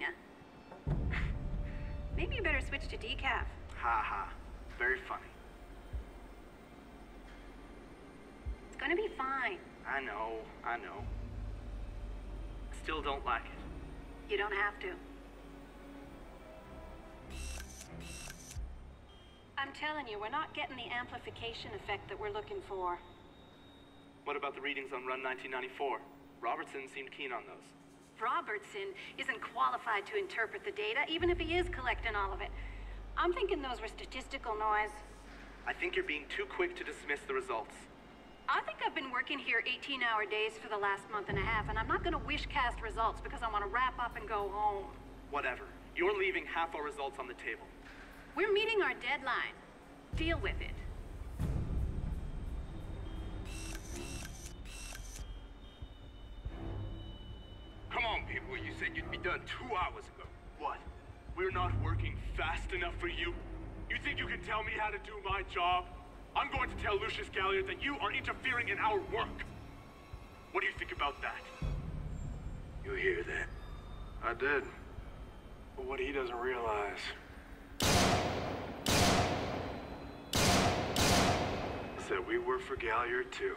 Maybe you better switch to decaf. Ha ha. Very funny. It's gonna be fine. I know. Still don't like it. You don't have to. I'm telling you, we're not getting the amplification effect that we're looking for. What about the readings on Run 1994? Robertson seemed keen on those. Robertson isn't qualified to interpret the data, even if he is collecting all of it. I'm thinking those were statistical noise. I think you're being too quick to dismiss the results. I think I've been working here 18-hour days for the last month and a half, and I'm not gonna wish-cast results because I want to wrap up and go home. Whatever. You're leaving half our results on the table. We're meeting our deadline. Deal with it. Come on, people. You said you'd be done 2 hours ago. What? We're not working fast enough for you? You think you can tell me how to do my job? I'm going to tell Lucius Galliard that you are interfering in our work. What do you think about that? You hear that? I did. But what he doesn't realize... is that we work for Galliard too.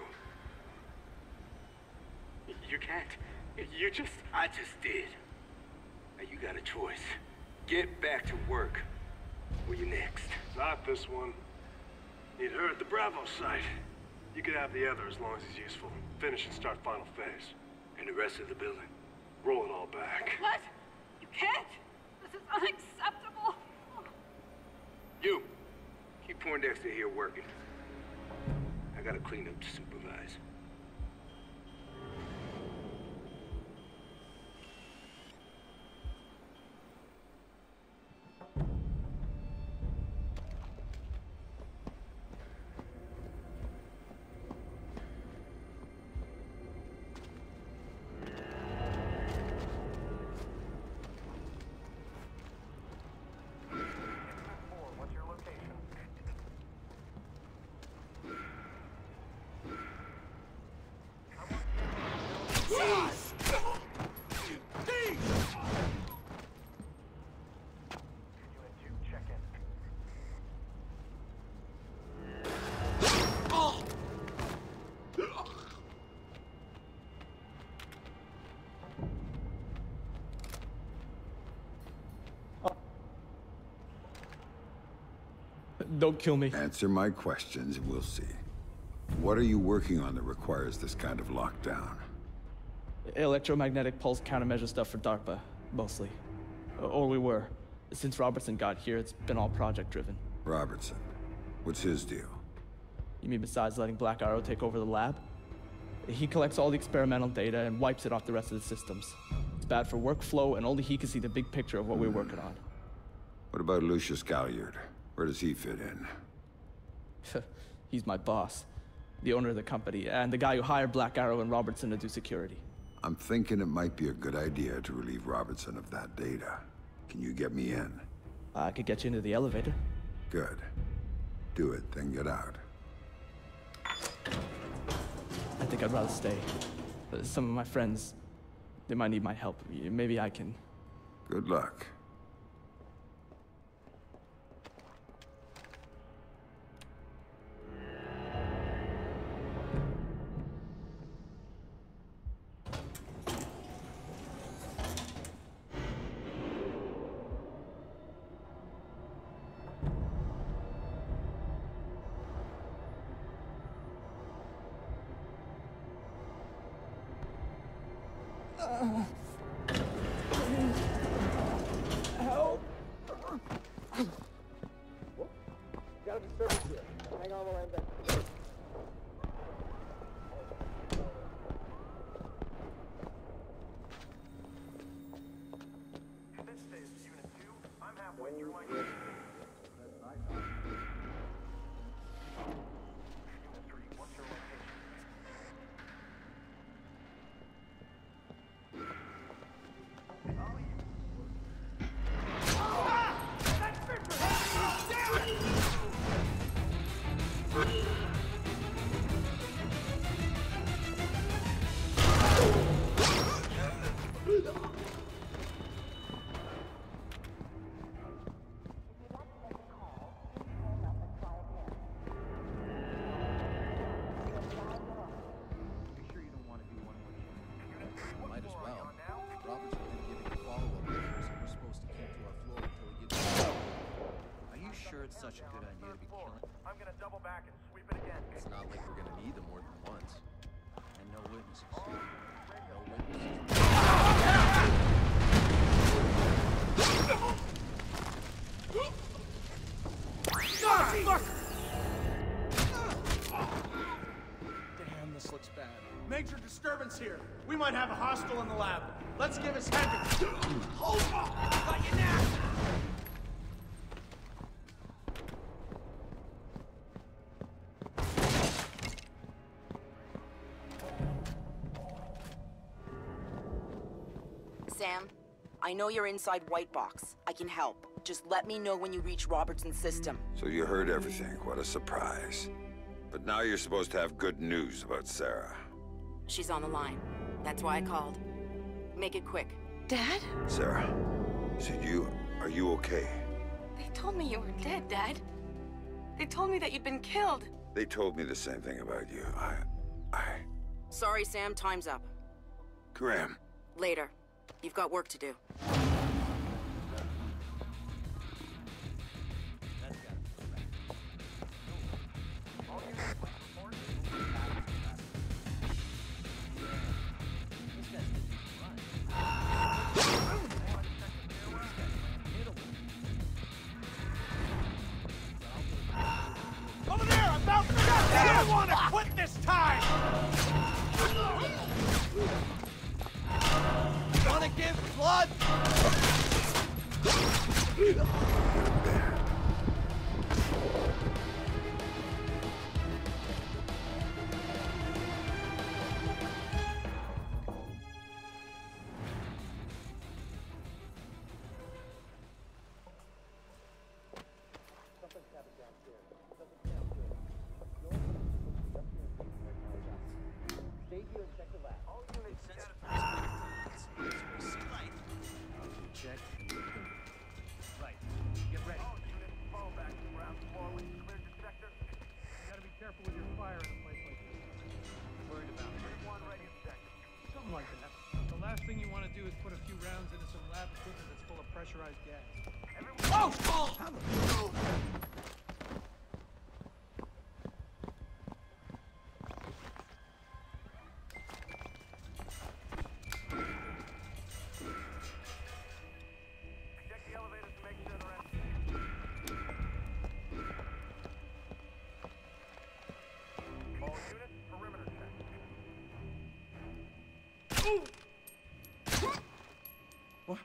You can't. You just... I just did. Now you got a choice. Get back to work. Or you next. Not this one. Need her at the Bravo site. You can have the other as long as he's useful. Finish and start final phase. And the rest of the building. Roll it all back. What? You can't! This is unacceptable! You! Keep Poindexter here working. I gotta clean up to supervise. Don't kill me. Answer my questions and we'll see. What are you working on that requires this kind of lockdown? Electromagnetic pulse countermeasure stuff for DARPA, mostly. Or we were. Since Robertson got here, it's been all project-driven. Robertson? What's his deal? You mean besides letting Black Arrow take over the lab? He collects all the experimental data and wipes it off the rest of the systems. It's bad for workflow, and only he can see the big picture of what we're working on. What about Lucius Galliard? Where does he fit in? He's my boss. The owner of the company, and the guy who hired Black Arrow and Robertson to do security. I'm thinking it might be a good idea to relieve Robertson of that data. Can you get me in? I could get you into the elevator. Good. Do it, then get out. I think I'd rather stay. Some of my friends, they might need my help. Maybe I can... Good luck. Help! Gotta be service here. Hang on while I'm back. might have a hostile in the lab. Let's give us Hendricks. Hold on! Got you now! Sam, I know you're inside White Box. I can help. Just let me know when you reach Robertson's system. So you heard everything. What a surprise. But now you're supposed to have good news about Sarah. She's on the line. That's why I called. Make it quick. Dad? Sarah, are you okay? They told me you were dead, Dad. They told me that you'd been killed. They told me the same thing about you. Sorry, Sam, time's up. Graham. Later. You've got work to do. Over there! I'm about to shot! I don't want to quit this time! Wanna give blood? Pressurized gas. Oh! Check the elevators to make sure they're empty. All units, perimeter check. What?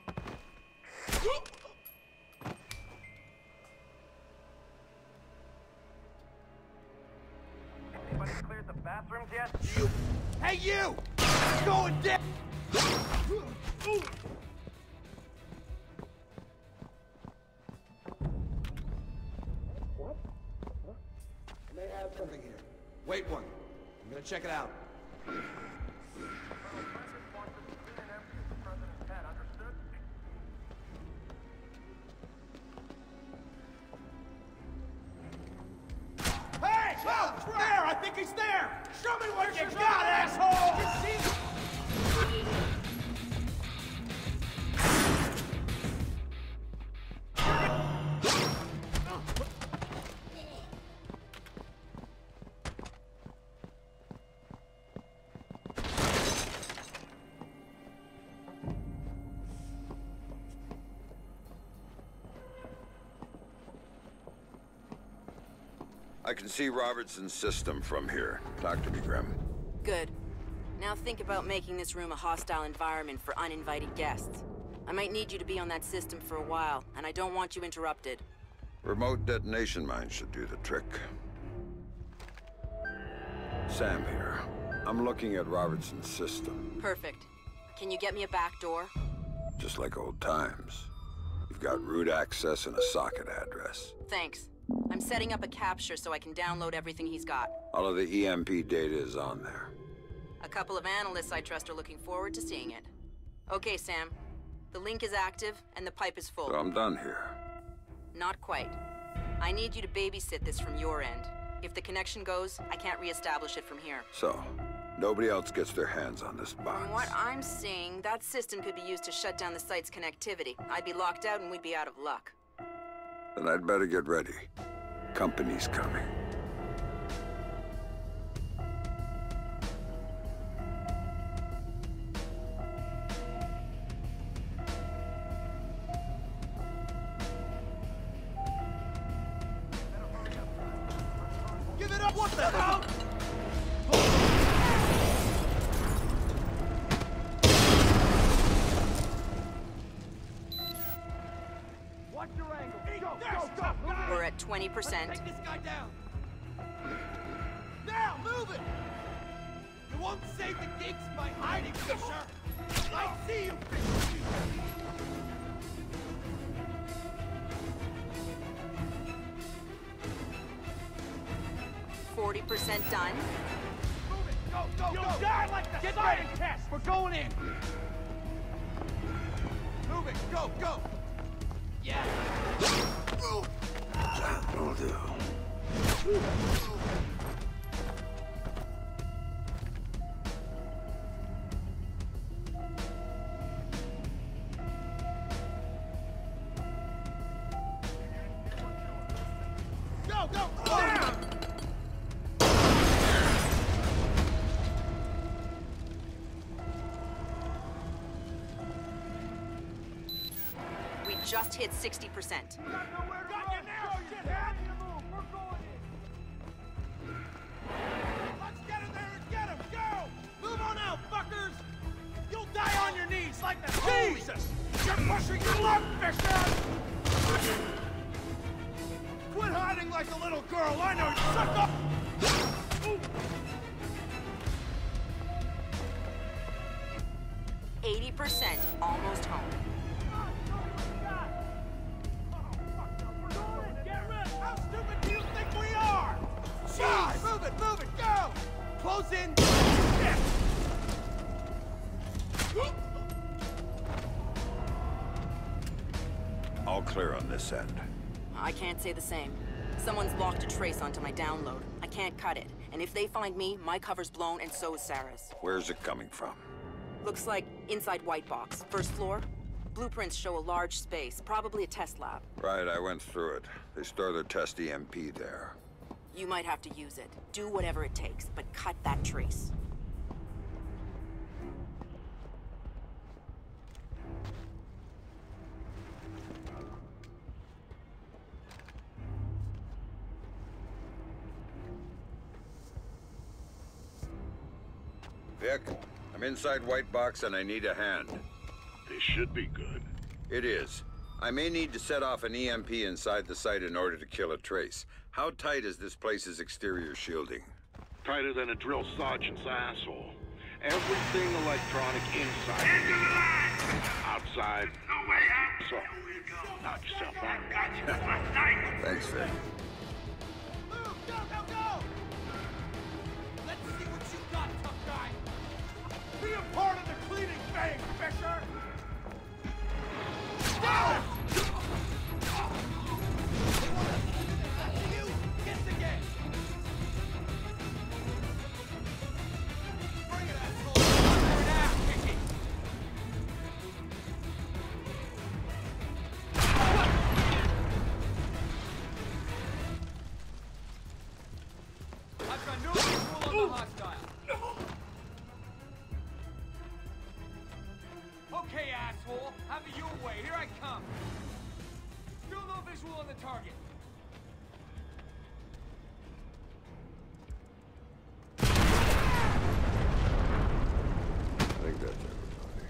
Anybody cleared the bathrooms yet? You! Hey, you! Going down! What? Huh? I may have something here. Wait one. I'm gonna check it out. Hey! Oh, there! I think he's there! Show me what you got, asshole! I can see Robertson's system from here. Talk to me, Grim. Good. Now think about making this room a hostile environment for uninvited guests. I might need you to be on that system for a while, and I don't want you interrupted. Remote detonation mines should do the trick. Sam here. I'm looking at Robertson's system. Perfect. Can you get me a back door? Just like old times. You've got root access and a socket address. Thanks. I'm setting up a capture so I can download everything he's got. All of the EMP data is on there. A couple of analysts I trust are looking forward to seeing it. Okay, Sam. The link is active, and the pipe is full. So I'm done here. Not quite. I need you to babysit this from your end. If the connection goes, I can't re-establish it from here. So, nobody else gets their hands on this box. From what I'm seeing, that system could be used to shut down the site's connectivity. I'd be locked out and we'd be out of luck. Then I'd better get ready. Company's coming. Give it up! What the hell? We're at 20%. Take this guy down. Now, move it! You won't save the geeks by hiding, Fisher! I see you, Fisher! 40% done. Move it! Go, go, go! You'll die like the siren test! We're going in! Move it! Go, go! Yeah! That'll do. Go, go! Down! We just hit 60%. Like the Jesus! You're pushing your luck, Fisher! Quit hiding like a little girl! I know you suck up! 80%, almost home. How stupid do you think we are? Jeez! Move it, go! Close in! Yeah. All clear on this end. I can't say the same. Someone's locked a trace onto my download. I can't cut it. And if they find me, my cover's blown and so is Sarah's. Where's it coming from? Looks like inside White Box, first floor. Blueprints show a large space, probably a test lab. Right, I went through it. They store their test EMP there. You might have to use it. Do whatever it takes, but cut that trace. Vic, I'm inside White Box and I need a hand. This should be good. It is. I may need to set off an EMP inside the site in order to kill a trace. How tight is this place's exterior shielding? Tighter than a drill sergeant's asshole. Everything electronic inside. Into the line! Outside. No way out! So, knock yourself out. Thanks, Vic. Move! Go, go, go! Let's see what you got, tough guy! Be a part of the cleaning thing, Fisher! Go! You, kiss again! Bring it, asshole! You're an ass kicking! I've got no control on the hostile. Okay, asshole. Have it your way. Here I come. Still no visual on the target. I think that's everybody.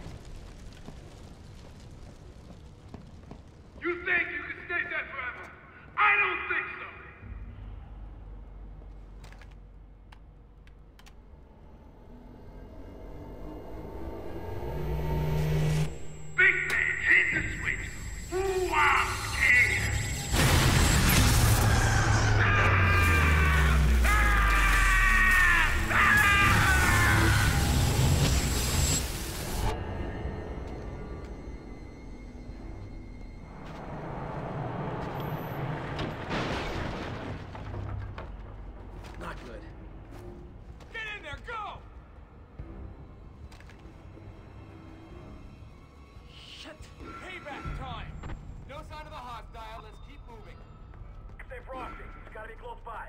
You think you can stay dead forever? I don't think so! Big man, hit the switch! Wow, Not good. Get in there, go! Shit! Payback time! No sign of a hostile, let's keep moving. Stay frosty. It's gotta be close by.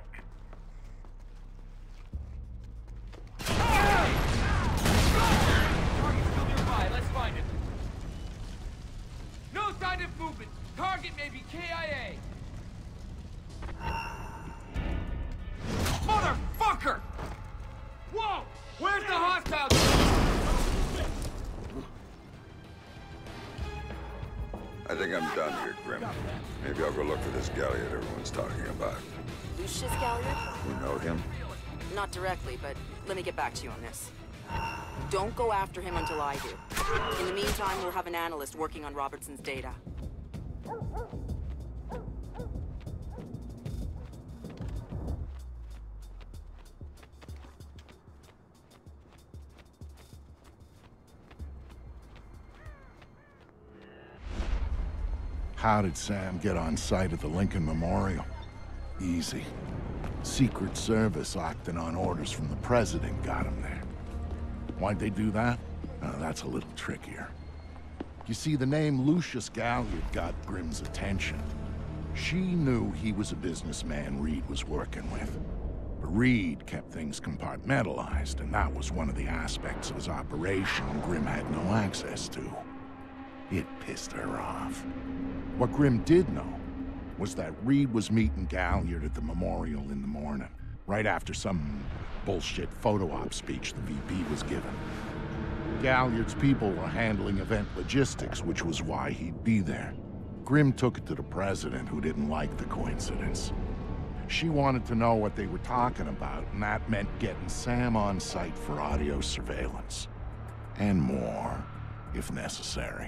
Target's still nearby, let's find it. No sign of movement. Target may be KIA. Motherfucker! Whoa! Where's the hostile? I think I'm done here, Grim. Maybe I'll go look for this Galliard everyone's talking about. Lucius Galliard? You know him? Not directly, but let me get back to you on this. Don't go after him until I do. In the meantime, we'll have an analyst working on Robertson's data. How did Sam get on site at the Lincoln Memorial? Easy. Secret Service acting on orders from the President got him there. Why'd they do that? That's a little trickier. You see, the name Lucius Galliard got Grim's attention. She knew he was a businessman Reed was working with. But Reed kept things compartmentalized, and that was one of the aspects of his operation Grim had no access to. It pissed her off. What Grim did know was that Reed was meeting Galliard at the memorial in the morning, right after some bullshit photo op speech the VP was giving. Galliard's people were handling event logistics, which was why he'd be there. Grim took it to the President, who didn't like the coincidence. She wanted to know what they were talking about, and that meant getting Sam on site for audio surveillance. And more, if necessary.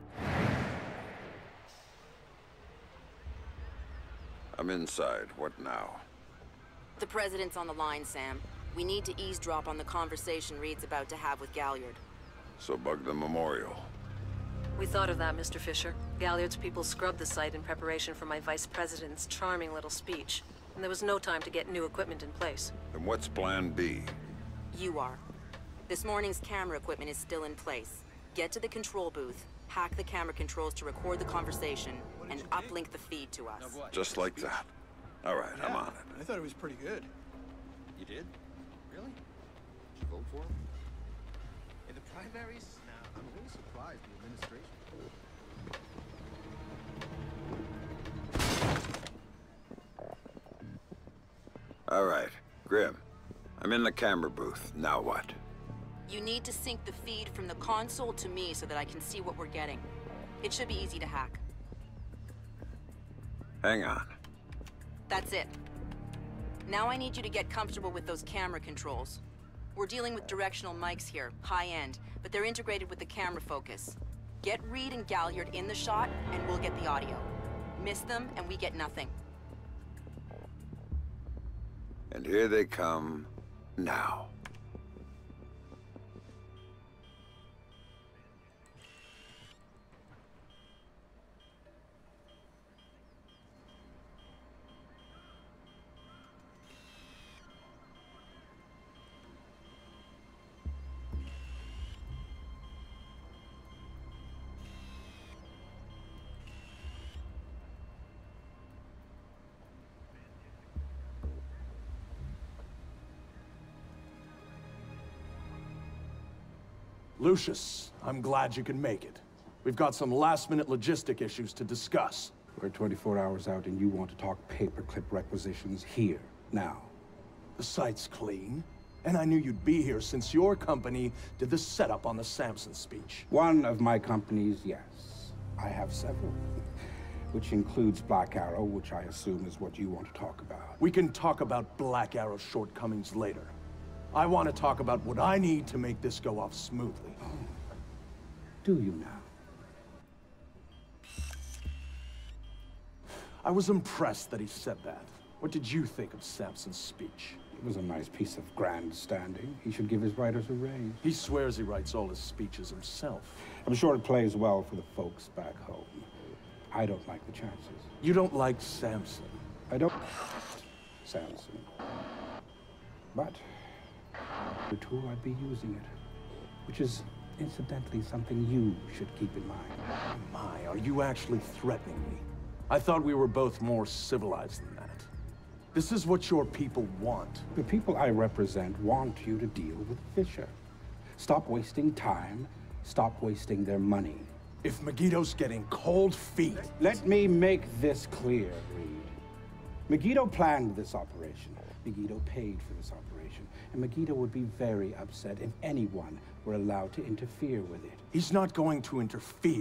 I'm inside. What now? The President's on the line, Sam. We need to eavesdrop on the conversation Reed's about to have with Galliard. So bug the memorial. We thought of that, Mr. Fisher. Galliard's people scrubbed the site in preparation for my Vice President's charming little speech. And there was no time to get new equipment in place. Then what's plan B? You are. This morning's camera equipment is still in place. Get to the control booth, hack the camera controls to record the conversation, and uplink the feed to us. Just like that. All right, I'm on it. I thought it was pretty good. You did? Really? Did you vote for him? In the primaries? Nah, I'm a little surprised the administration. All right, Grim. I'm in the camera booth. Now what? You need to sync the feed from the console to me so that I can see what we're getting. It should be easy to hack. Hang on. That's it. Now I need you to get comfortable with those camera controls. We're dealing with directional mics here, high-end, but they're integrated with the camera focus. Get Reed and Galliard in the shot, and we'll get the audio. Miss them, and we get nothing. And here they come now. Lucius, I'm glad you can make it. We've got some last-minute logistic issues to discuss. We're 24 hours out and you want to talk paperclip requisitions here, now. The site's clean, and I knew you'd be here since your company did the setup on the Samson speech. One of my companies, yes. I have several. Which includes Black Arrow, which I assume is what you want to talk about. We can talk about Black Arrow's shortcomings later. I want to talk about what I need to make this go off smoothly. Oh. Do you now? I was impressed that he said that. What did you think of Samson's speech? It was a nice piece of grandstanding. He should give his writers a raise. He swears he writes all his speeches himself. I'm sure it plays well for the folks back home. I don't like the chances. You don't like Samson? I don't Samson. But the tool I'd be using it, which is incidentally something you should keep in mind. My, are you actually threatening me? I thought we were both more civilized than that. This is what your people want. The people I represent want you to deal with Fisher. Stop wasting time. Stop wasting their money. If Megiddo's getting cold feet... Let me make this clear, Reed. Megiddo planned this operation. Megiddo paid for this operation. And Megiddo would be very upset if anyone were allowed to interfere with it. He's not going to interfere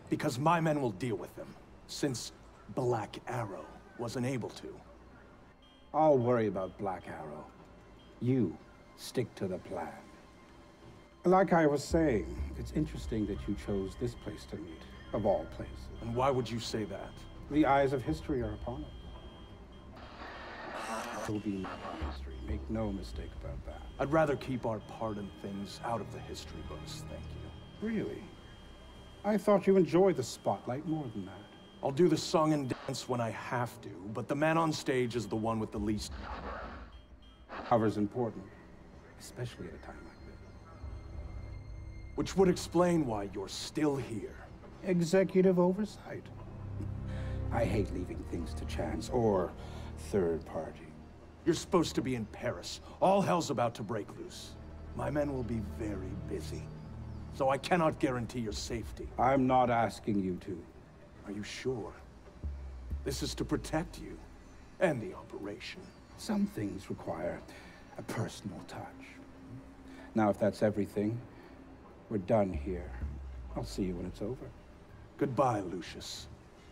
Because my men will deal with them, since Black Arrow wasn't able to. I'll worry about Black Arrow. You stick to the plan. Like I was saying, it's interesting that you chose this place to meet, of all places. And why would you say that? The eyes of history are upon us. There'll be no history. Make no mistake about that. I'd rather keep our part in things out of the history books, thank you. Really? I thought you enjoyed the spotlight more than that. I'll do the song and dance when I have to, but the man on stage is the one with the least cover. Cover's important, especially at a time like this. Which would explain why you're still here. Executive oversight. I hate leaving things to chance or third party. You're supposed to be in Paris. All hell's about to break loose. My men will be very busy, so I cannot guarantee your safety. I'm not asking you to. Are you sure? This is to protect you and the operation. Some things require a personal touch. Now, if that's everything, we're done here. I'll see you when it's over. Goodbye, Lucius.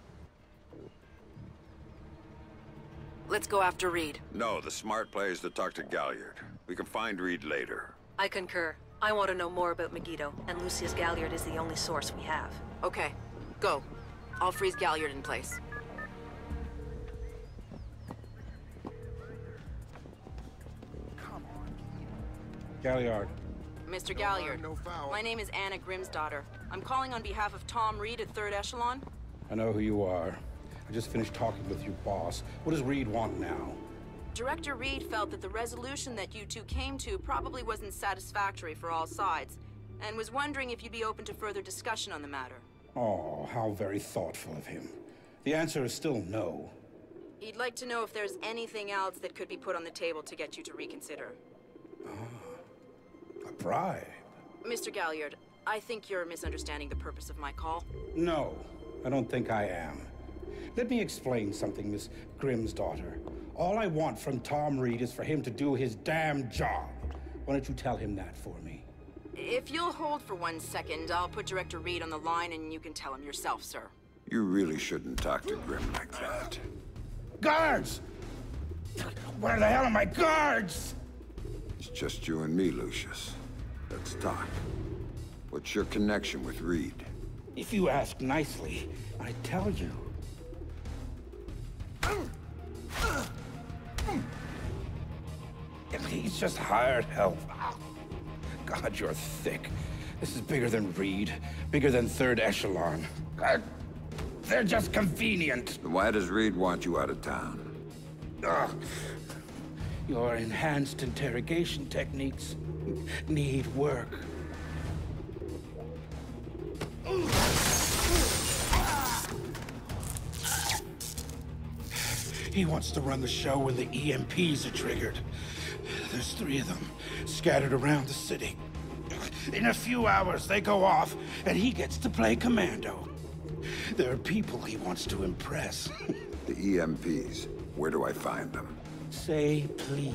Let's go after Reed. No, the smart play is to talk to Galliard. We can find Reed later. I concur. I want to know more about Megiddo, and Lucius Galliard is the only source we have. Okay, go. I'll freeze Galliard in place. Galliard. Mr. Galliard, my name is Anna Grimsdottir. I'm calling on behalf of Tom Reed at 3rd Echelon. I know who you are. I just finished talking with your boss. What does Reed want now? Director Reed felt that the resolution that you two came to probably wasn't satisfactory for all sides, and was wondering if you'd be open to further discussion on the matter. Oh, how very thoughtful of him. The answer is still no. He'd like to know if there's anything else that could be put on the table to get you to reconsider. A bribe? Mr. Galliard, I think you're misunderstanding the purpose of my call. No, I don't think I am. Let me explain something, Miss Grimsdottir. All I want from Tom Reed is for him to do his damn job. Why don't you tell him that for me? If you'll hold for 1 second, I'll put Director Reed on the line and you can tell him yourself, sir. You really shouldn't talk to Grim like that. Guards! Where the hell are my guards? It's just you and me, Lucius. Let's talk. What's your connection with Reed? If you ask nicely, I tell you. He's just hired help. God, you're thick. This is bigger than Reed, bigger than 3rd Echelon. They're just convenient. Why does Reed want you out of town? Your enhanced interrogation techniques need work. He wants to run the show when the EMPs are triggered. There's 3 of them, scattered around the city. In a few hours, they go off, and he gets to play commando. There are people he wants to impress. The EMPs. Where do I find them? Say please.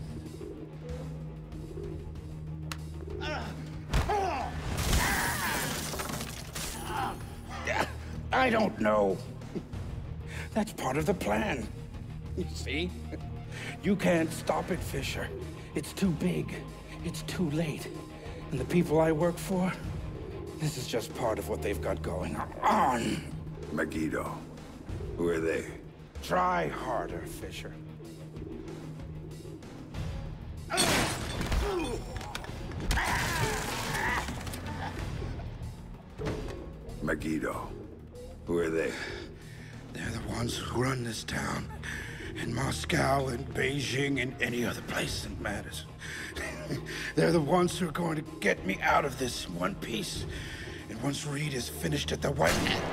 I don't know. That's part of the plan. You see? You can't stop it, Fisher. It's too big. It's too late. And the people I work for, this is just part of what they've got going on. Megiddo. Who are they? Try harder, Fisher. Megiddo. Who are they? They're the ones who run this town. In Moscow and Beijing and any other place that matters. They're the ones who are going to get me out of this in one piece. And once Reed is finished at the White...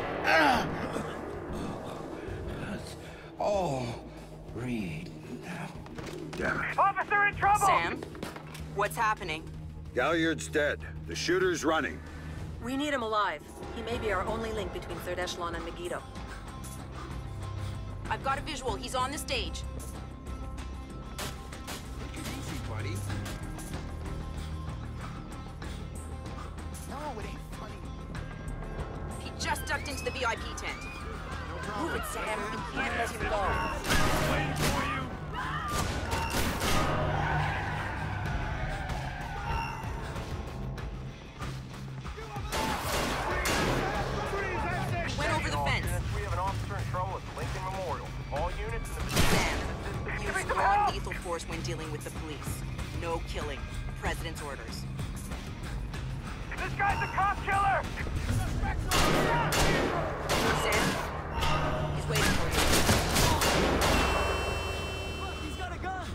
That's all Reed now. Damn it. Officer in trouble! Sam, what's happening? Galliard's dead. The shooter's running. We need him alive. He may be our only link between 3rd Echelon and Megiddo. I've got a visual. He's on the stage. Easy, buddy. No, it ain't funny. He just ducked ducked into the VIP tent. Move it, Sam. We can't let him go. Waiting for you. Went over the fence. We have an officer in trouble at Lincoln Memorial. All units in the Sam, use non-lethal force when dealing with the police. No killing. President's orders. This guy's a cop killer! Sam, he's waiting for you. Look, he's got a gun!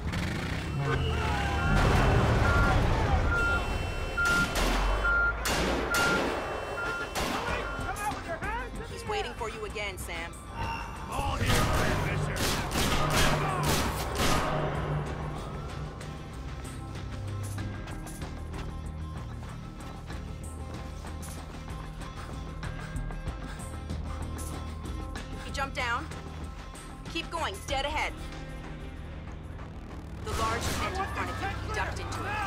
He's waiting for you again, Sam. All here, Fisher! Jump down. Keep going, dead ahead. The large tent in front of you, he ducked into it.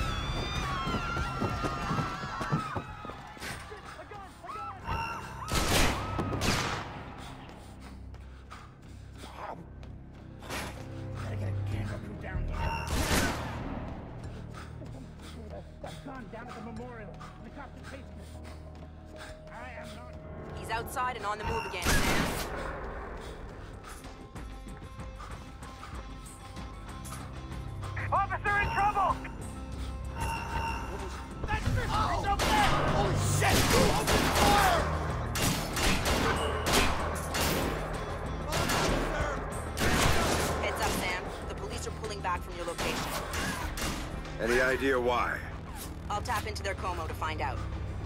Gotta get a camera crew down here. That gun down at the memorial. The cops are chasing us. I am not. He's outside and on the move again, Sam. Officer in trouble! That's Fisher! He's up there! Holy shit! Open fire! Heads up, Sam. The police are pulling back from your location. Any idea why? I'll tap into their Como to find out.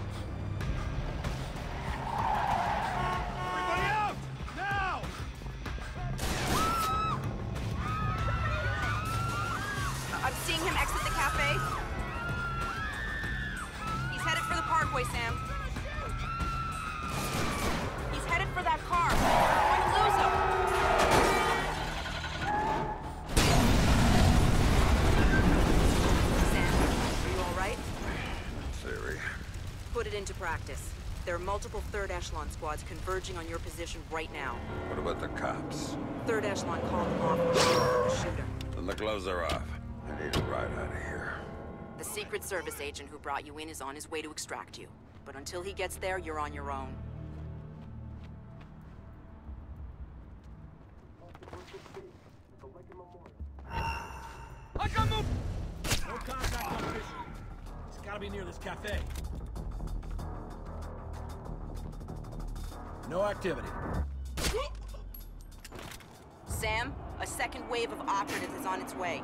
Everybody out! Now! I'm seeing him exit the cafe. He's headed for the parkway, Sam. He's headed for that car. We're going to lose him. Sam, are you all right? Theory. Put it into practice. There are multiple third echelon squads converging on your position right now. What about the cops? Third echelon called them off for the shooter. Then the gloves are off. I need a ride out of here. The Secret Service agent who brought you in is on his way to extract you. But until he gets there, you're on your own. I got move! No contact on Fisher. He's gotta be near this cafe. No activity. Sam, a second wave of operatives is on its way.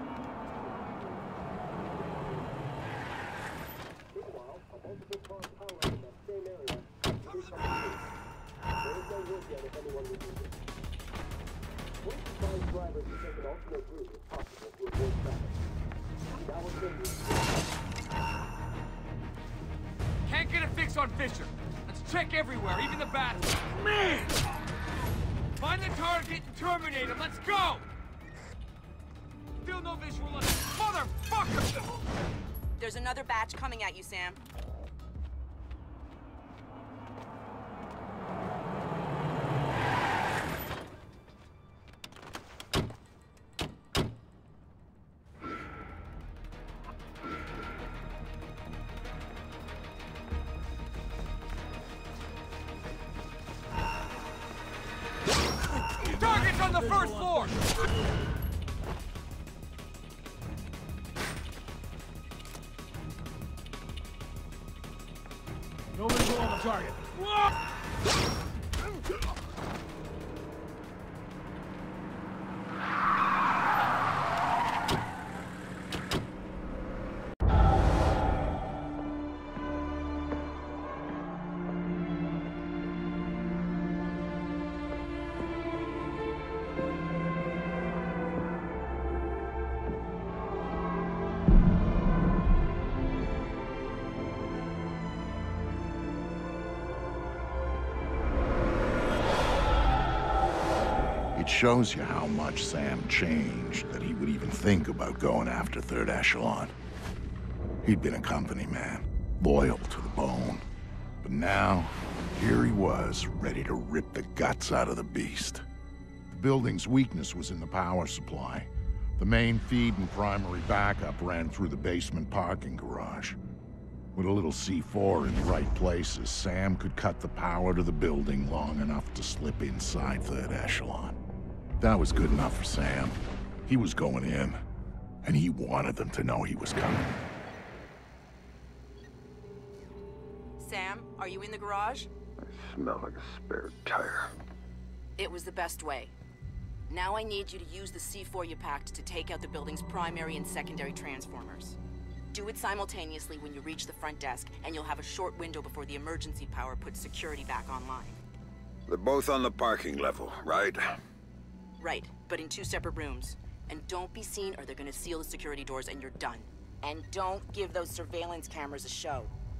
Can't get a fix on Fisher. Let's check everywhere, even the bathroom. Man! Find the target and terminate him. Let's go! Still no visual on him. Motherfucker! There's another batch coming at you, Sam. Target's on the first floor! No visual on the target. It shows you how much Sam changed that he would even think about going after Third Echelon. He'd been a company man, loyal to the bone. But now, Here he was, ready to rip the guts out of the beast. The building's weakness was in the power supply. The main feed and primary backup ran through the basement parking garage. With a little C4 in the right places, Sam could cut the power to the building long enough to slip inside Third Echelon. That was good enough for Sam. He was going in, and he wanted them to know he was coming. Sam, are you in the garage? I smell like a spare tire. It was the best way. Now I need you to use the C4 you packed to take out the building's primary and secondary transformers. Do it simultaneously when you reach the front desk, and you'll have a short window before the emergency power puts security back online. They're both on the parking level, right? Right, but in 2 separate rooms. And don't be seen or they're gonna seal the security doors and you're done. And don't give those surveillance cameras a show.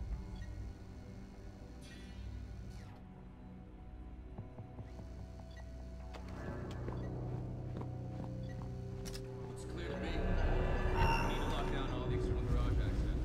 Looks clear to me. We need to lock down all the external garage access.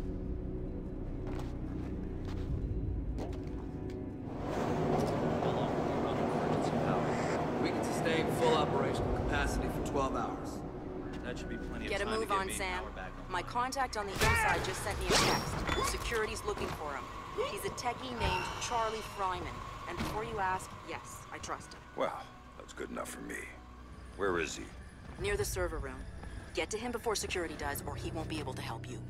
How long will we run on emergency power? We can sustain full operational capacity for 12 hours. That should be plenty of time to get Get a move on, Sam. My contact on the inside just sent me a text. Security's looking for him. He's a techie named Charlie Fryman. And before you ask, yes, I trust him. Well, that's good enough for me. Where is he? Near the server room. Get to him before security does, or he won't be able to help you.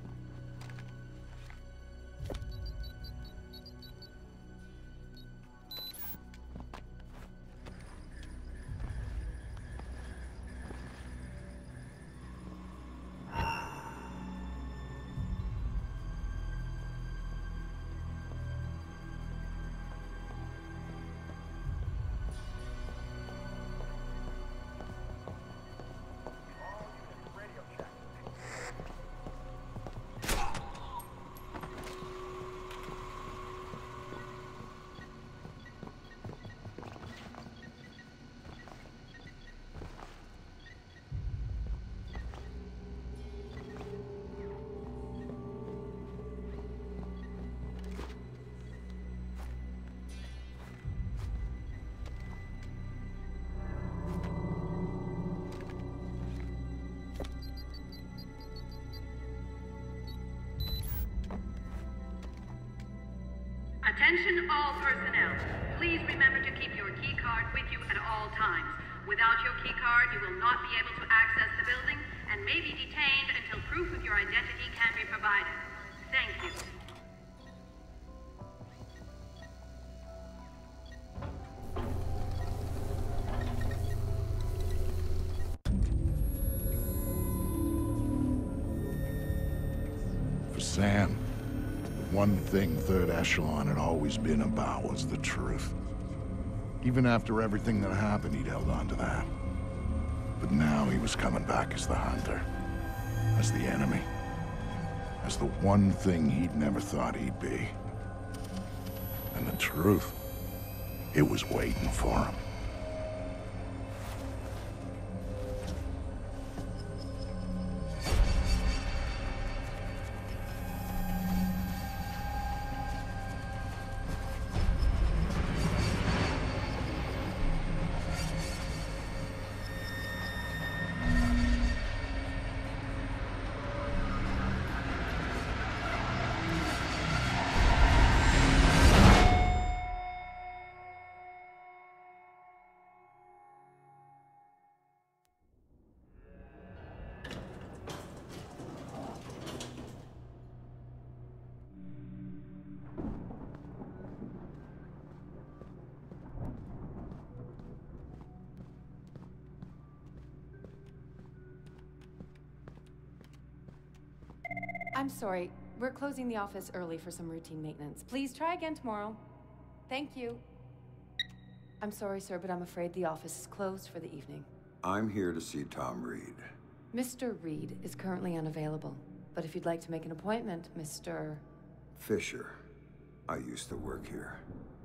Attention all personnel. Please remember to keep your key card with you at all times. Without your key card, you will not be able to access the building and may be detained until proof of your identity can be provided. Thank you. For Sam, one thing Third Echelon had always been about was the truth. Even after everything that happened, he'd held on to that. But now he was coming back as the hunter, as the enemy, as the one thing he'd never thought he'd be. And the truth, it was waiting for him. I'm sorry. We're closing the office early for some routine maintenance. Please try again tomorrow. Thank you. I'm sorry, sir, but I'm afraid the office is closed for the evening. I'm here to see Tom Reed. Mr. Reed is currently unavailable. But if you'd like to make an appointment, Mr. Fisher. I used to work here.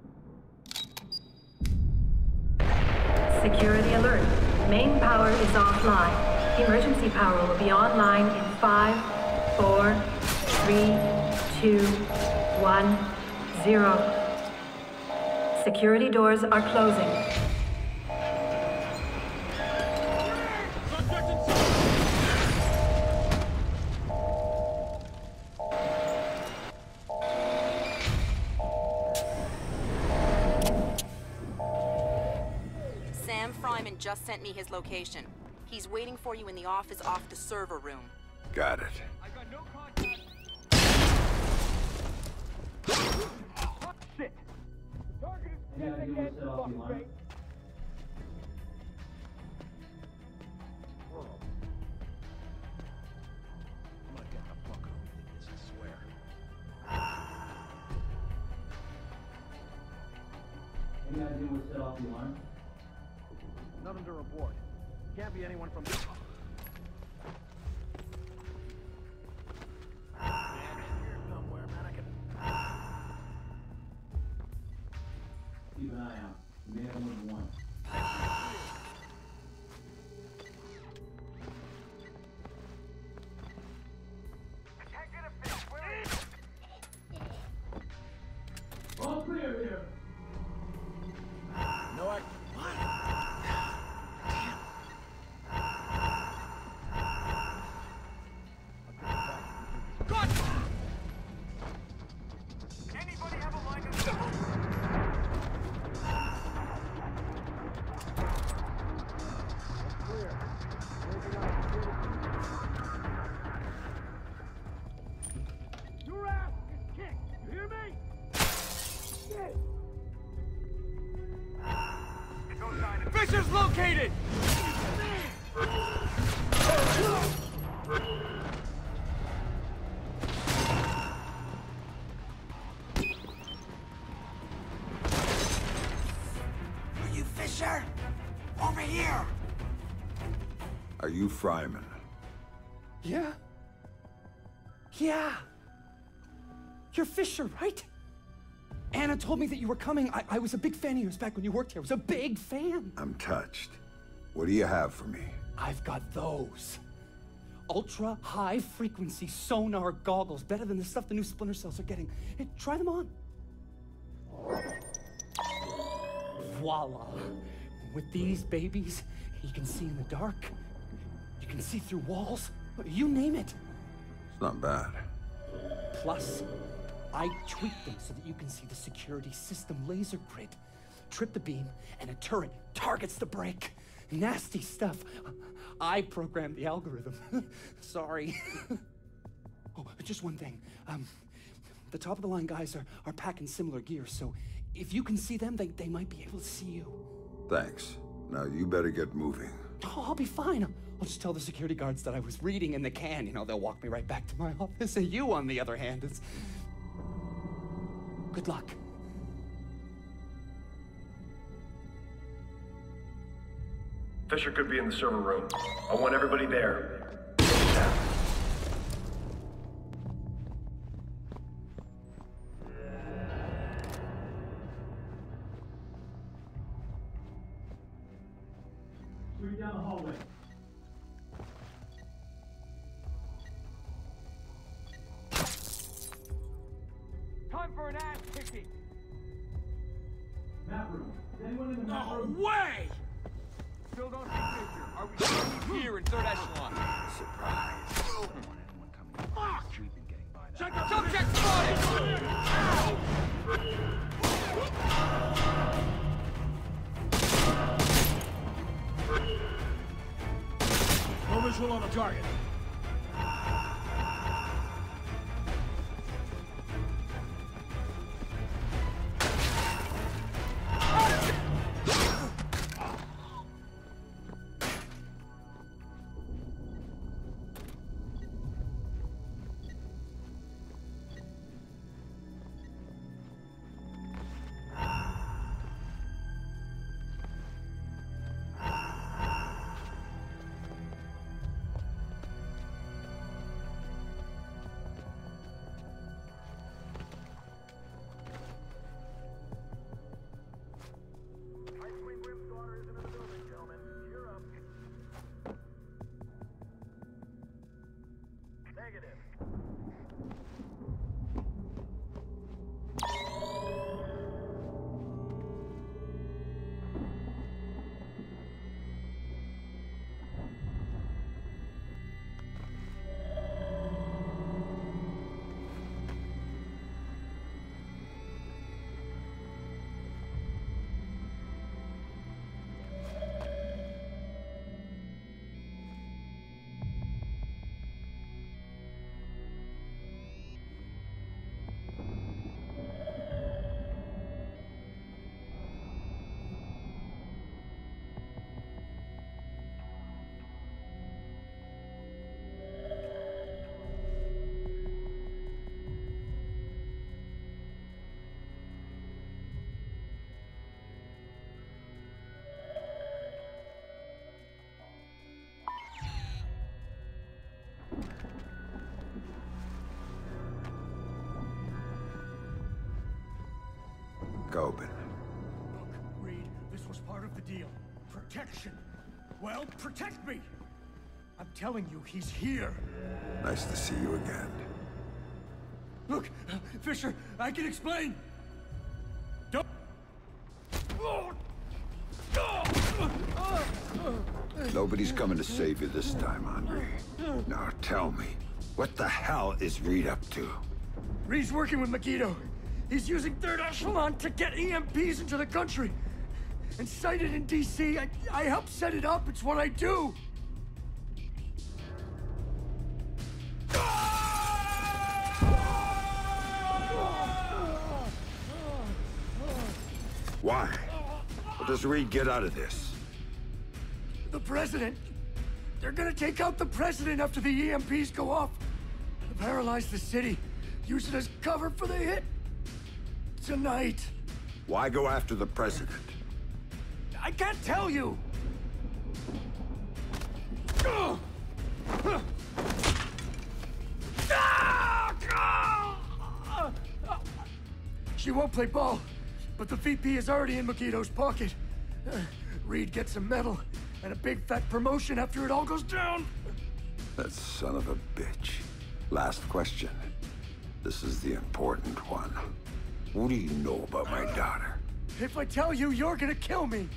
Security alert. Main power is offline. Emergency power will be online in 5, 4, 3, 2, 1, 0. Security doors are closing. Sam Fryman just sent me his location. He's waiting for you in the office off the server room. Got it. I got no contact. Shit. Target is dead again, fuckface. I'm gonna get the fuck over this, I swear. Any idea what set off the alarm? Nothing to report. Can't be anyone from... Keep an eye out. We may have more than one. All clear here. No act... Anybody have a line of... Your ass is kicked. You hear me? No sign of... Fisher's located! Are you Fisher? Over here! Are you Fryman? Yeah? Yeah! You're Fisher, right? Anna told me that you were coming. I was a big fan of yours back when you worked here. I was a big fan. I'm touched. What do you have for me? I've got those. Ultra high frequency sonar goggles. Better than the stuff the new Splinter Cells are getting. Hey, try them on. Voila. With these babies, you can see in the dark. You can see through walls. You name it. It's not bad. Plus, I tweaked them so that you can see the security system laser grid. Trip the beam, and a turret targets the break. Nasty stuff. I programmed the algorithm. Sorry. Oh, just one thing. The top-of-the-line guys are packing similar gear, so if you can see them, they might be able to see you. Thanks. Now you better get moving. Oh, I'll be fine. I'll just tell the security guards that I was reading in the can. You know, they'll walk me right back to my office. And you, on the other hand, is... Good luck. Fisher could be in the server room. I want everybody there. Straight down the hallway. Time for an ass kicking. Map room. Is anyone in the map No room? way! Still don't see Fisher. Are we still here in third echelon? Surprise. Fuck! We've been getting by that. Check out subject spotted! No visual on the target. Kobin. Look, Reed, this was part of the deal. Protection. Well, protect me! I'm telling you, he's here. Nice to see you again. Look, Fisher, I can explain. Don't... Nobody's coming to save you this time, Andre. Now tell me, what the hell is Reed up to? Reed's working with Megiddo. He's using Third Echelon to get EMPs into the country. And sighted in DC, I help set it up. It's what I do. Why? What does Reed get out of this? The president. They're gonna take out the president after the EMPs go off. Paralyze the city. Use it as cover for the hit. Tonight. Why go after the president? I can't tell you! She won't play ball, but the VP is already in Megiddo's pocket. Reed gets a medal and a big fat promotion after it all goes down. That son of a bitch. Last question. This is the important one. What do you know about my daughter? If I tell you, you're gonna kill me.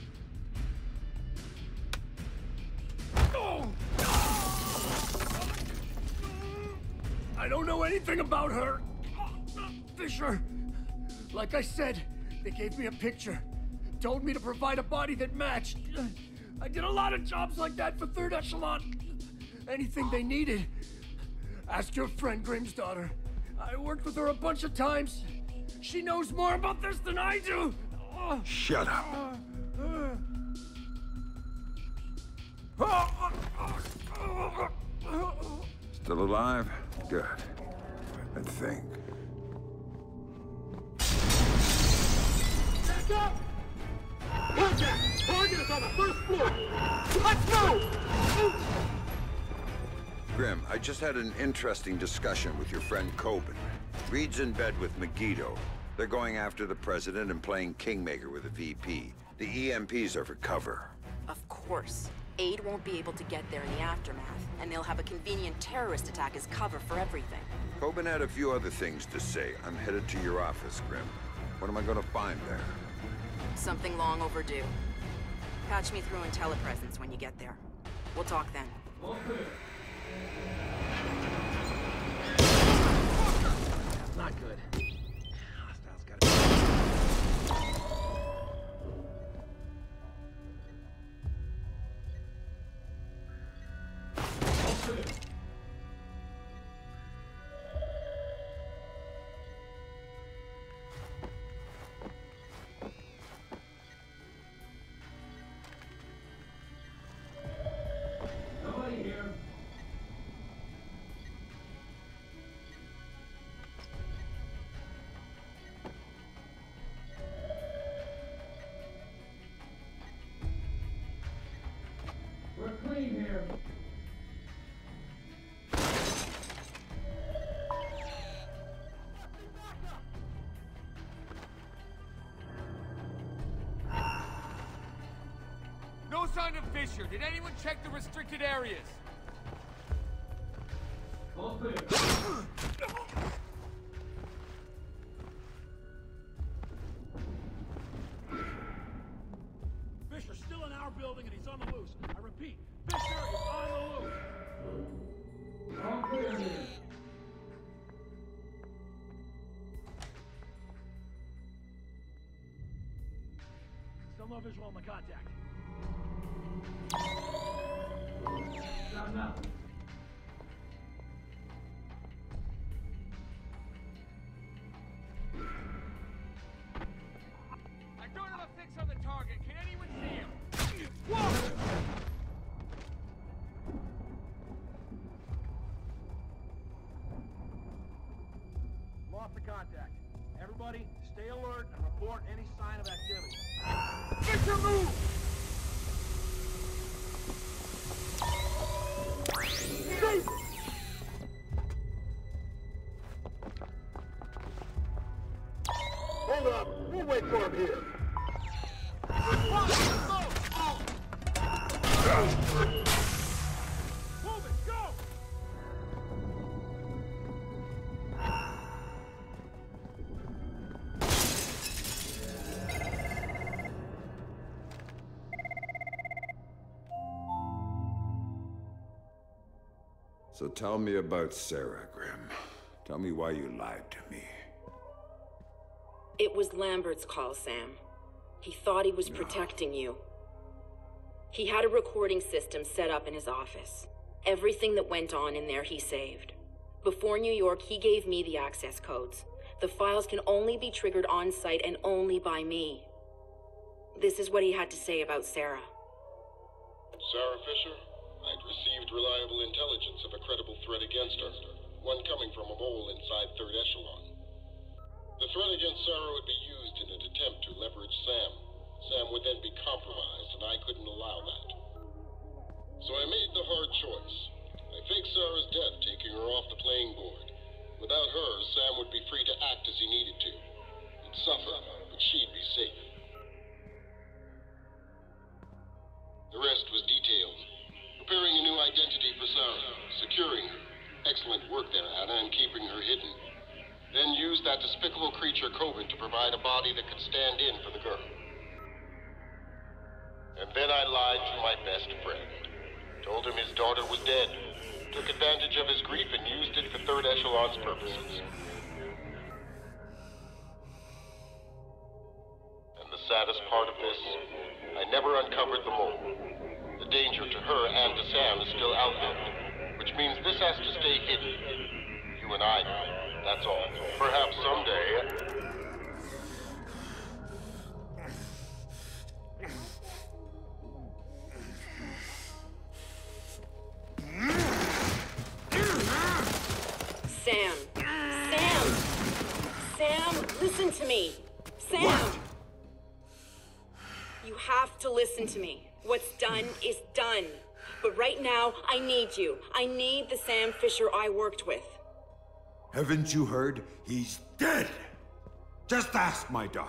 I don't know anything about her. Fisher. Like I said, they gave me a picture. Told me to provide a body that matched. I did a lot of jobs like that for Third Echelon. Anything they needed. Ask your friend Grimm's daughter. I worked with her a bunch of times. She knows more about this than I do. Shut up. Still alive? Good. I think. Back up! Contact! Target is on the first floor! Let's move! Grim, I just had an interesting discussion with your friend Kobin. Reed's in bed with Megiddo. They're going after the president and playing Kingmaker with a VP. The EMPs are for cover. Of course. Aid won't be able to get there in the aftermath, and they'll have a convenient terrorist attack as cover for everything. Kobin had a few other things to say. I'm headed to your office, Grim. What am I gonna find there? Something long overdue. Patch me through in telepresence when you get there. We'll talk then. Not good. Hostiles gotta Nobody here. We're clean here. No sign of Fisher. Did anyone check the restricted areas? All clear. Fisher's still in our building and he's on the loose. I repeat, Fisher is on the loose. All clear here. Still no visual on the contact. Stop now. I don't have a fix on the target. Can anyone see him? Whoa! lost the contact. Everybody, stay alert and report any sign of activity. Fisher, move! Stay! Hold up. We'll wait for him So tell me about Sarah, Grim. Tell me why you lied to me. It was Lambert's call, Sam. He thought he was protecting you. He had a recording system set up in his office. Everything that went on in there he saved. Before New York, he gave me the access codes. The files can only be triggered on-site and only by me. This is what he had to say about Sarah. Sarah Fisher? I'd received reliable intelligence of a credible threat against her, one coming from a mole inside Third Echelon. The threat against Sarah would be used in an attempt to leverage Sam. Sam would then be compromised, and I couldn't allow that. So I made the hard choice. I faked Sarah's death, taking her off the playing board. Without her, Sam would be free to act as he needed to. He'd suffer, but she'd be safe. The rest was detailed. Preparing a new identity for Sarah, securing her. Excellent work there, Anna, and keeping her hidden. Then used that despicable creature, Coven, to provide a body that could stand in for the girl. And then I lied to my best friend. Told him his daughter was dead. Took advantage of his grief and used it for Third Echelon's purposes. And the saddest part of this, I never uncovered the mole. The danger to her and to Sam is still out there, which means this has to stay hidden. You and I know, that's all. Perhaps someday... Sam! Sam! Sam, listen to me! Sam! What? You have to listen to me. What's done is done. But right now, I need you. I need the Sam Fisher I worked with. Haven't you heard? He's dead! Just ask my daughter.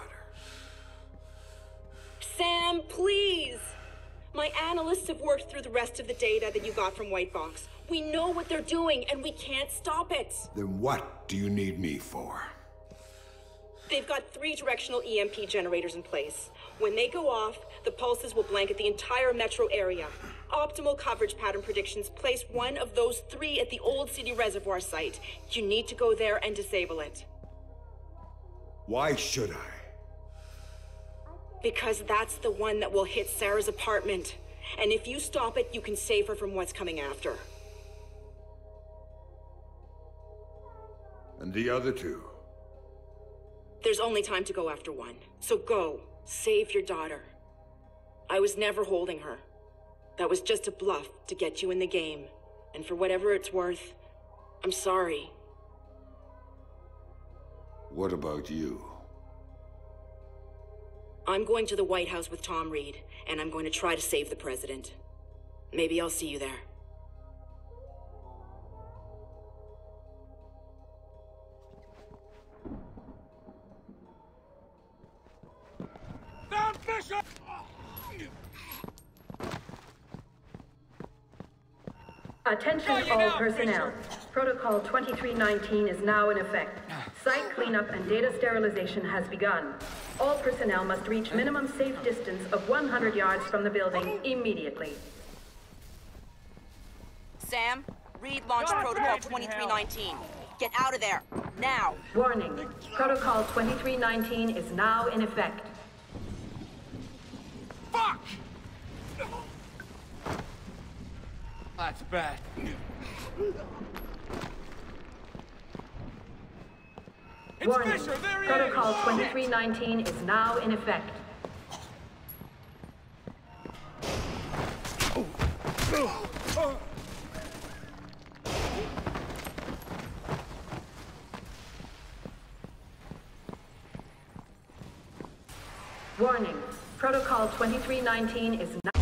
Sam, please! My analysts have worked through the rest of the data that you got from White Box. We know what they're doing, and we can't stop it. Then what do you need me for? They've got 3 directional EMP generators in place. When they go off, the pulses will blanket the entire metro area. Optimal coverage pattern predictions place one of those 3 at the Old City Reservoir site. You need to go there and disable it. Why should I? Because that's the one that will hit Sarah's apartment. And if you stop it, you can save her from what's coming after. And the other 2? There's only time to go after one. So go. Save your daughter. I was never holding her. That was just a bluff to get you in the game. And for whatever it's worth, I'm sorry. What about you? I'm going to the White House with Tom Reed, and I'm going to try to save the president. Maybe I'll see you there. Sam Fisher! Attention all personnel. Protocol 2319 is now in effect. Site cleanup and data sterilization has begun. All personnel must reach minimum safe distance of 100 yards from the building immediately. Sam, Reed launched Protocol 2319. Get out of there, now! Warning. Protocol 2319 is now in effect. Fuck! That's bad. It's Warning. Fisher, there he Protocol is! 2319 is now in effect. Warning. Protocol 2319 is now...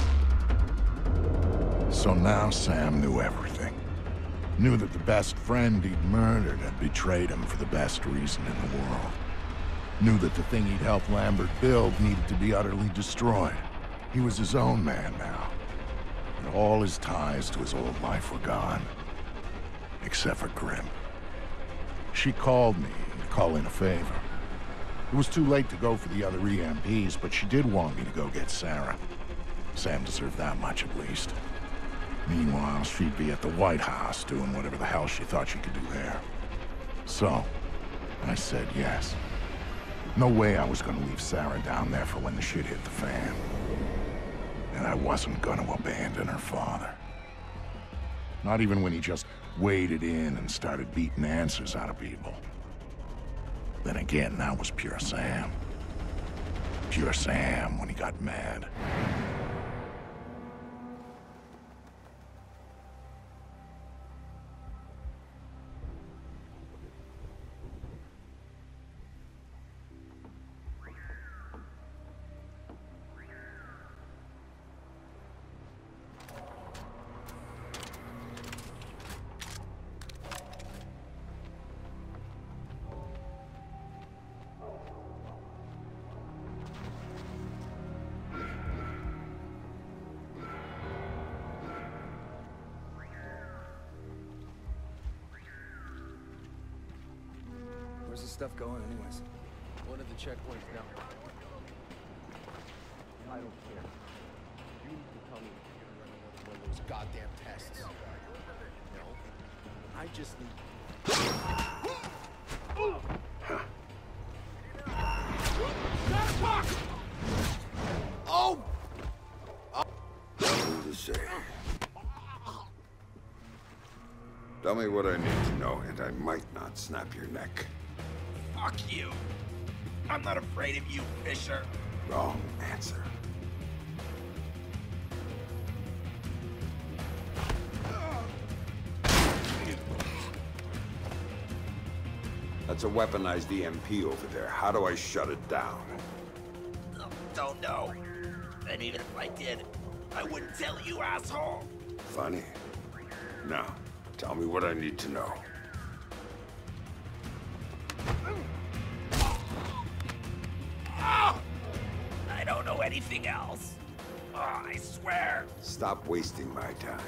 So now Sam knew everything. Knew that the best friend he'd murdered had betrayed him for the best reason in the world. Knew that the thing he'd helped Lambert build needed to be utterly destroyed. He was his own man now. And all his ties to his old life were gone. Except for Grim. She called me to call in a favor. It was too late to go for the other EMPs, but she did want me to go get Sarah. Sam deserved that much at least. Meanwhile, she'd be at the White House doing whatever the hell she thought she could do there. So, I said yes. No way I was gonna leave Sarah down there for when the shit hit the fan. And I wasn't gonna abandon her father. Not even when he just waded in and started beating answers out of people. Then again, that was pure Sam. Pure Sam when he got mad. Where's this stuff going anyways? One of the checkpoints now. I don't care. You need to tell me if you're gonna run another one of those goddamn tests. No. I just need... Oh! Nothing to say. Tell me what I need to know, and I might not snap your neck. Fuck you. I'm not afraid of you, Fisher. Wrong answer. That's a weaponized EMP over there. How do I shut it down? Don't know. And even if I did, I wouldn't tell you, asshole. Funny. Now, tell me what I need to know. I don't know anything else. Oh, I swear. Stop wasting my time.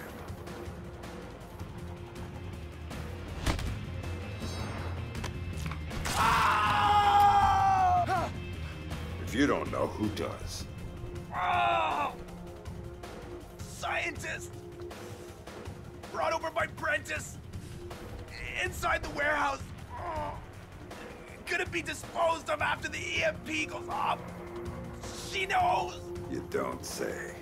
If you don't know, who does? Oh! Scientist! Brought over by Prentice! Inside the warehouse! Oh. Gonna be disposed of after the EMP goes off! She knows! You don't say.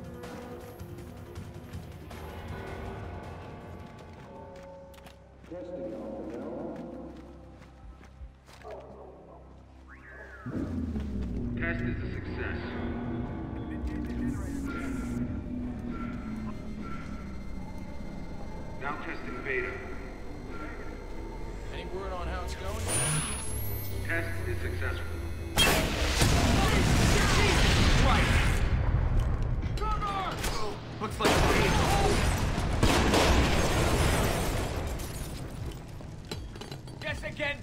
Test is a success. Now testing beta. Any word on how it's going? Test is successful. Looks like guess again.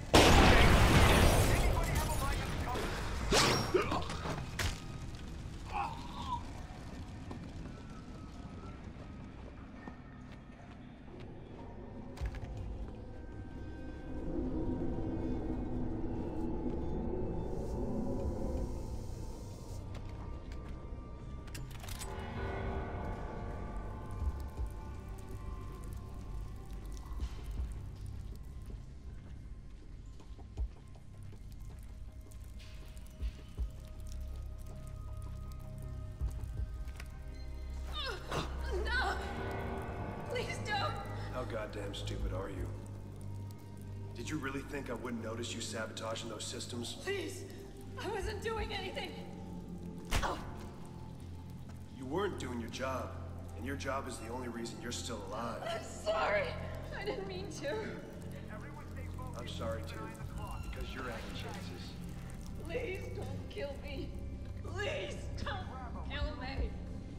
How goddamn stupid are you? Did you really think I wouldn't notice you sabotaging those systems? Please! I wasn't doing anything! You weren't doing your job, and your job is the only reason you're still alive. I'm sorry! I didn't mean to. I'm sorry too, because you're having chances. Please don't kill me. Please don't kill me.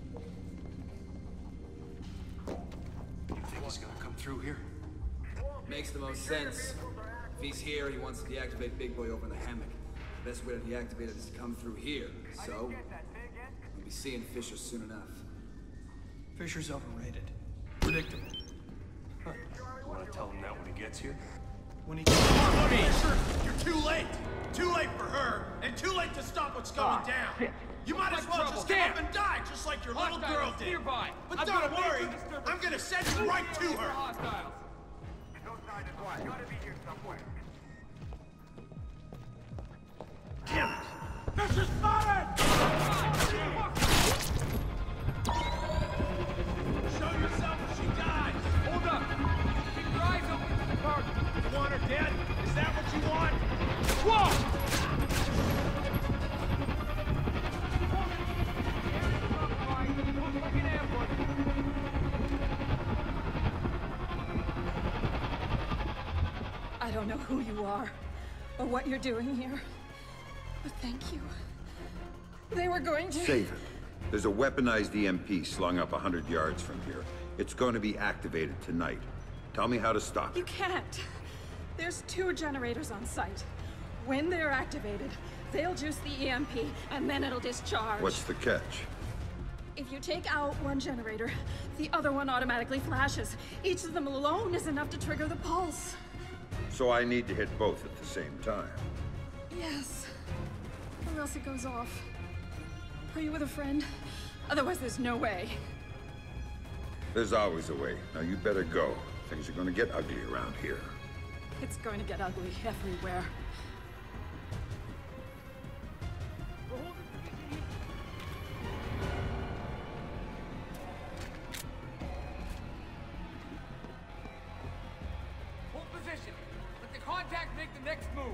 You think he's gonna come through here? Makes the most sense. If he's here, he wants to deactivate Big Boy over in the hammock. The best way to deactivate it is to come through here, so we'll be seeing Fisher soon enough. Fisher's overrated. Predictable. Huh. You want to tell him that when he gets here? When he... Come on, Fisher! You're too late! Too late for her, and too late to stop what's going down! Shit. You might as well just get up and die, just like your little girl did! Nearby. But don't worry, I'm gonna send you right to her! Hostiles. No sign of life. Gotta be here somewhere. Damn it! Fisher's spotted! Show yourself or she dies! Hold up! Keep your eyes open for the target. You want her dead? Is that what you want? Whoa! I don't know who you are, or what you're doing here, but thank you. They were going to... Save it. There's a weaponized EMP slung up 100 yards from here. It's going to be activated tonight. Tell me how to stop it. You can't. There's 2 generators on site. When they're activated, they'll juice the EMP, and then it'll discharge. What's the catch? If you take out one generator, the other one automatically flashes. Each of them alone is enough to trigger the pulse. So I need to hit both at the same time. Yes. Or else it goes off. Are you with a friend? Otherwise, there's no way. There's always a way. Now you better go. Things are going to get ugly around here. It's going to get ugly everywhere. Hold position. Let the contact make the next move.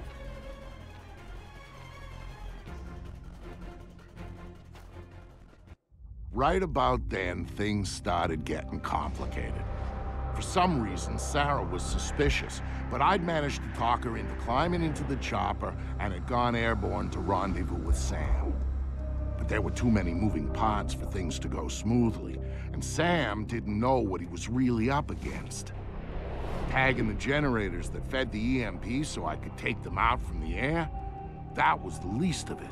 Right about then, things started getting complicated. For some reason, Sarah was suspicious, but I'd managed to talk her into climbing into the chopper and had gone airborne to rendezvous with Sam. But there were too many moving parts for things to go smoothly, and Sam didn't know what he was really up against. Tagging the generators that fed the EMP so I could take them out from the air, that was the least of it.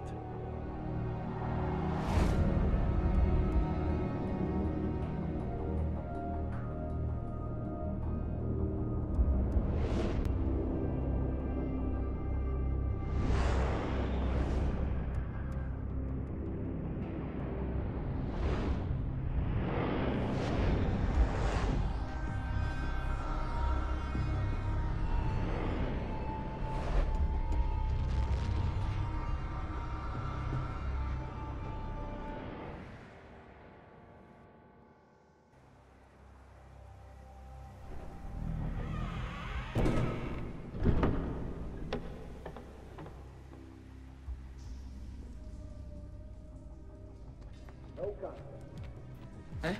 Hey?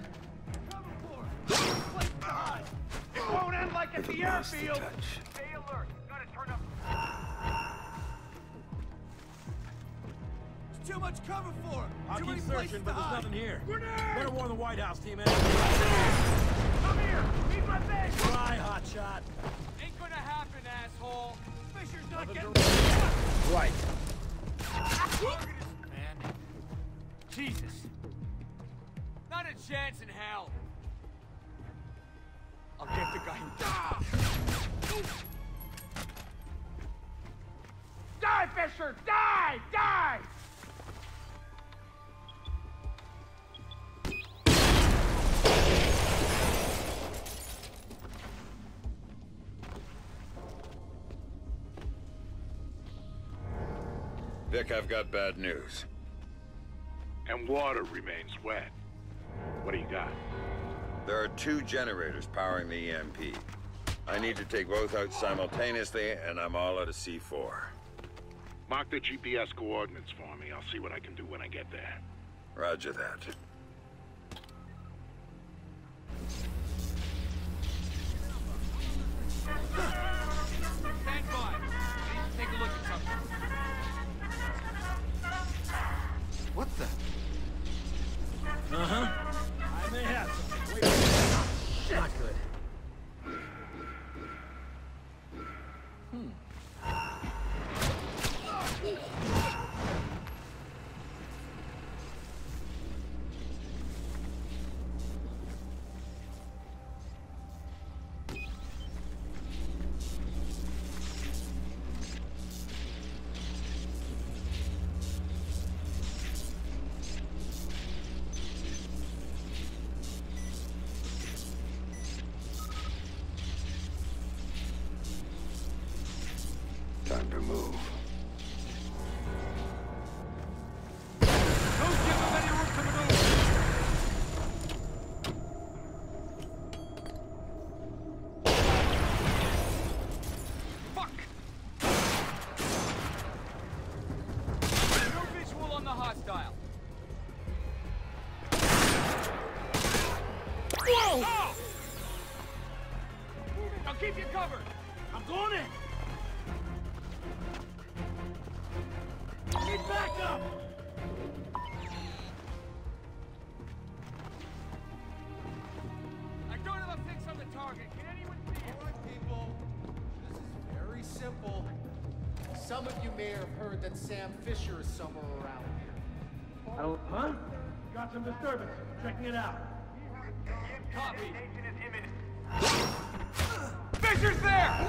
It won't end like at the airfield! Stay alert. Gotta turn up. There's too much cover for him! I'll Too keep many searching, places but to there's hide. nothing here. Grenade! Better warn the White House team, man. Come here! Meet my bed! Try, hotshot. Ain't gonna happen, asshole. Fisher's not getting... Right. Man. Jesus. Not a chance in hell. I'll get the guy who did it. Die, Fisher! Die! Die! Vic, I've got bad news. And water remains wet. What do you got? There are 2 generators powering the EMP. I need to take both out simultaneously, and I'm all out of C4. Mark the GPS coordinates for me. I'll see what I can do when I get there. Roger that. Stand by. I need to take a look at something. What the? Uh-huh. I may have something. Wait a minute. Not good. Time to move. Don't give them any room to maneuver! Fuck! No visual on the hostile. Whoa! Oh! I'll keep you covered! I'm going in! Need backup! I don't have a fix on the target. Can anyone see it? All right, people. This is very simple. Some of you may have heard that Sam Fisher is somewhere around here. Huh? Got some disturbance. Checking it out. Copy. Fisher's there!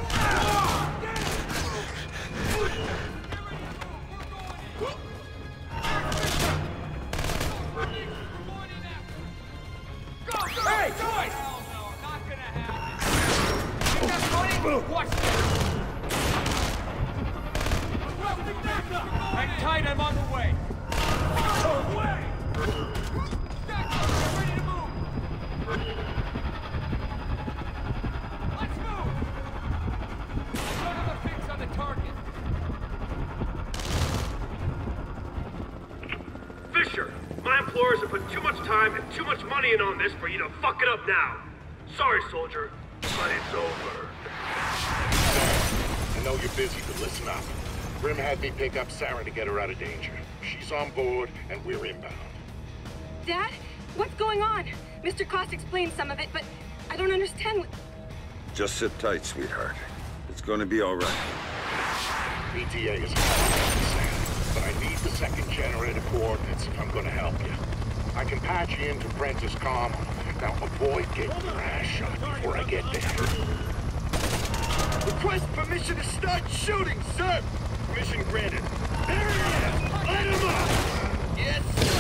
Hey! Guys! Hell no, not gonna happen. Think that's funny? Watch this! Hang tight, I'm on the way. Stack up, get ready to move! Let's move! I don't have a fix on the target. Fisher, my employers have put too much time and too much money in on this for you to fuck it up now. Sorry, soldier, but it's over. I know you're busy, but listen up. Grim had me pick up Sarah to get her out of danger. She's on board, and we're inbound. Dad? What's going on? Mr. Cost explained some of it, but I don't understand what... Just sit tight, sweetheart. It's gonna be all right. PTA is hard, but I need the second generator coordinates if I'm gonna help you. I can patch you into Prentice Comm. Now avoid getting your ass shot before I get there. Request permission to start shooting, sir! Mission granted. There he is! Light him up! Yes,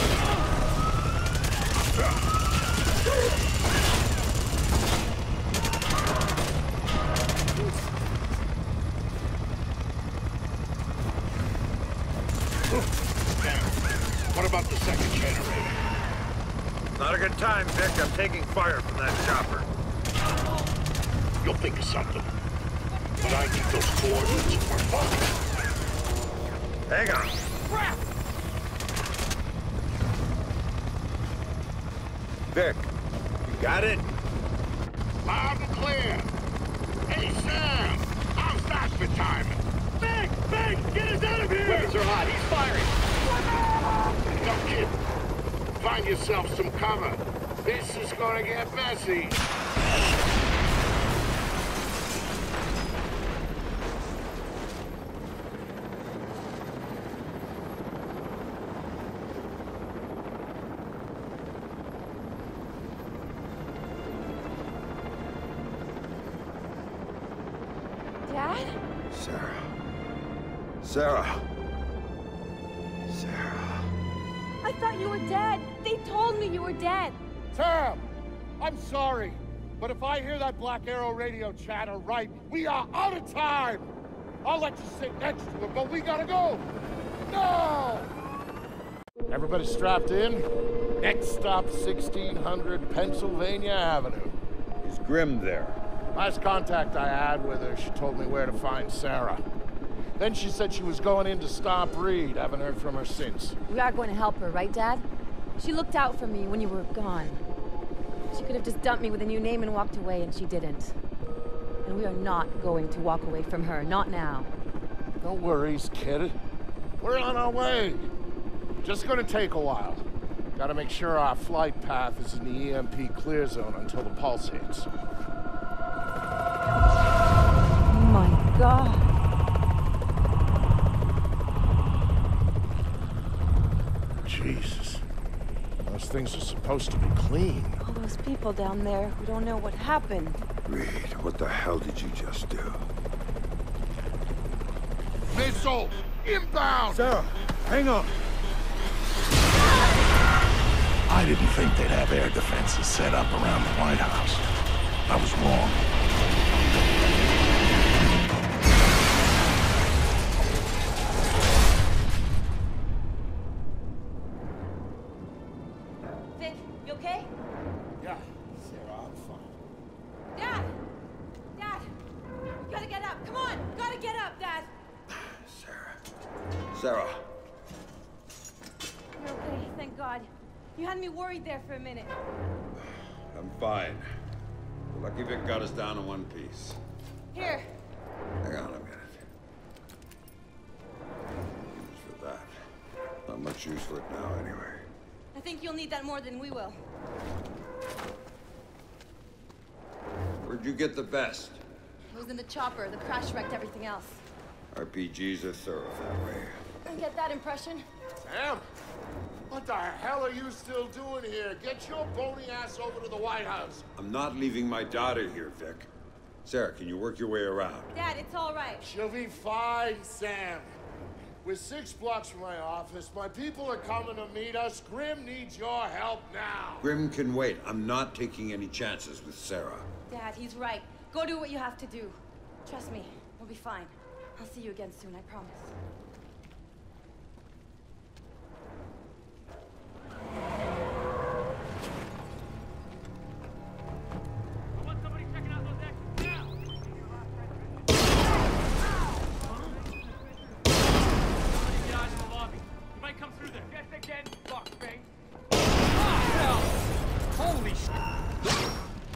What about the second generator? Not a good time, Vic. I'm taking fire from that chopper. You'll think of something. But I need those coordinates or fuck. Hang on. Crap! Vic, you got it? Loud and clear. Hey, Sam! How's that for timing? Vic! Vic! Get us out of here! Weapons are hot. He's firing. No kid. Find yourself some cover. This is gonna get messy. Dad? Sarah. Sarah. Sarah. I thought you were dead. They told me you were dead. Sam! I'm sorry, but if I hear that Black Arrow radio chatter right, we are out of time! I'll let you sit next to him, but we gotta go! No! Everybody strapped in? Next stop, 1600 Pennsylvania Avenue. Is Grim there? Last contact I had with her, she told me where to find Sarah. Then she said she was going in to stop Reed. Haven't heard from her since. We are going to help her, right, Dad? She looked out for me when you were gone. She could have just dumped me with a new name and walked away, and she didn't. And we are not going to walk away from her, not now. No worries, kid. We're on our way. Just gonna take a while. Gotta make sure our flight path is in the EMP clear zone until the pulse hits. Oh my God. Jesus. Those things are supposed to be clean. All those people down there who don't know what happened. Reed, what the hell did you just do? Missile! Inbound! Sarah, hang on. I didn't think they'd have air defenses set up around the White House. I was wrong. Vic, you okay? Yeah, Sarah, I'm fine. Dad! Dad! You gotta get up. Come on! Gotta get up, Dad! Sarah. You're okay, thank God. You had me worried there for a minute. I'm fine. We're lucky Vic got us down in one piece. Here. Hang on a minute. Use for that. Not much use for it now, anyway. I think you'll need that more than we will. Where'd you get the vest? It was in the chopper. The crash wrecked everything else. RPGs are thorough that way. I get that impression. Sam? What the hell are you still doing here? Get your bony ass over to the White House. I'm not leaving my daughter here, Vic. Sarah, can you work your way around? Dad, it's all right. She'll be fine, Sam. We're 6 blocks from my office. My people are coming to meet us. Grim needs your help now. Grim can wait. I'm not taking any chances with Sarah. Dad, he's right. Go do what you have to do. Trust me, we'll be fine. I'll see you again soon, I promise. I want somebody checking out those exits now! Somebody get out in the lobby. You might come through there. Guess again, fuckface. Ah, hell! Holy shit!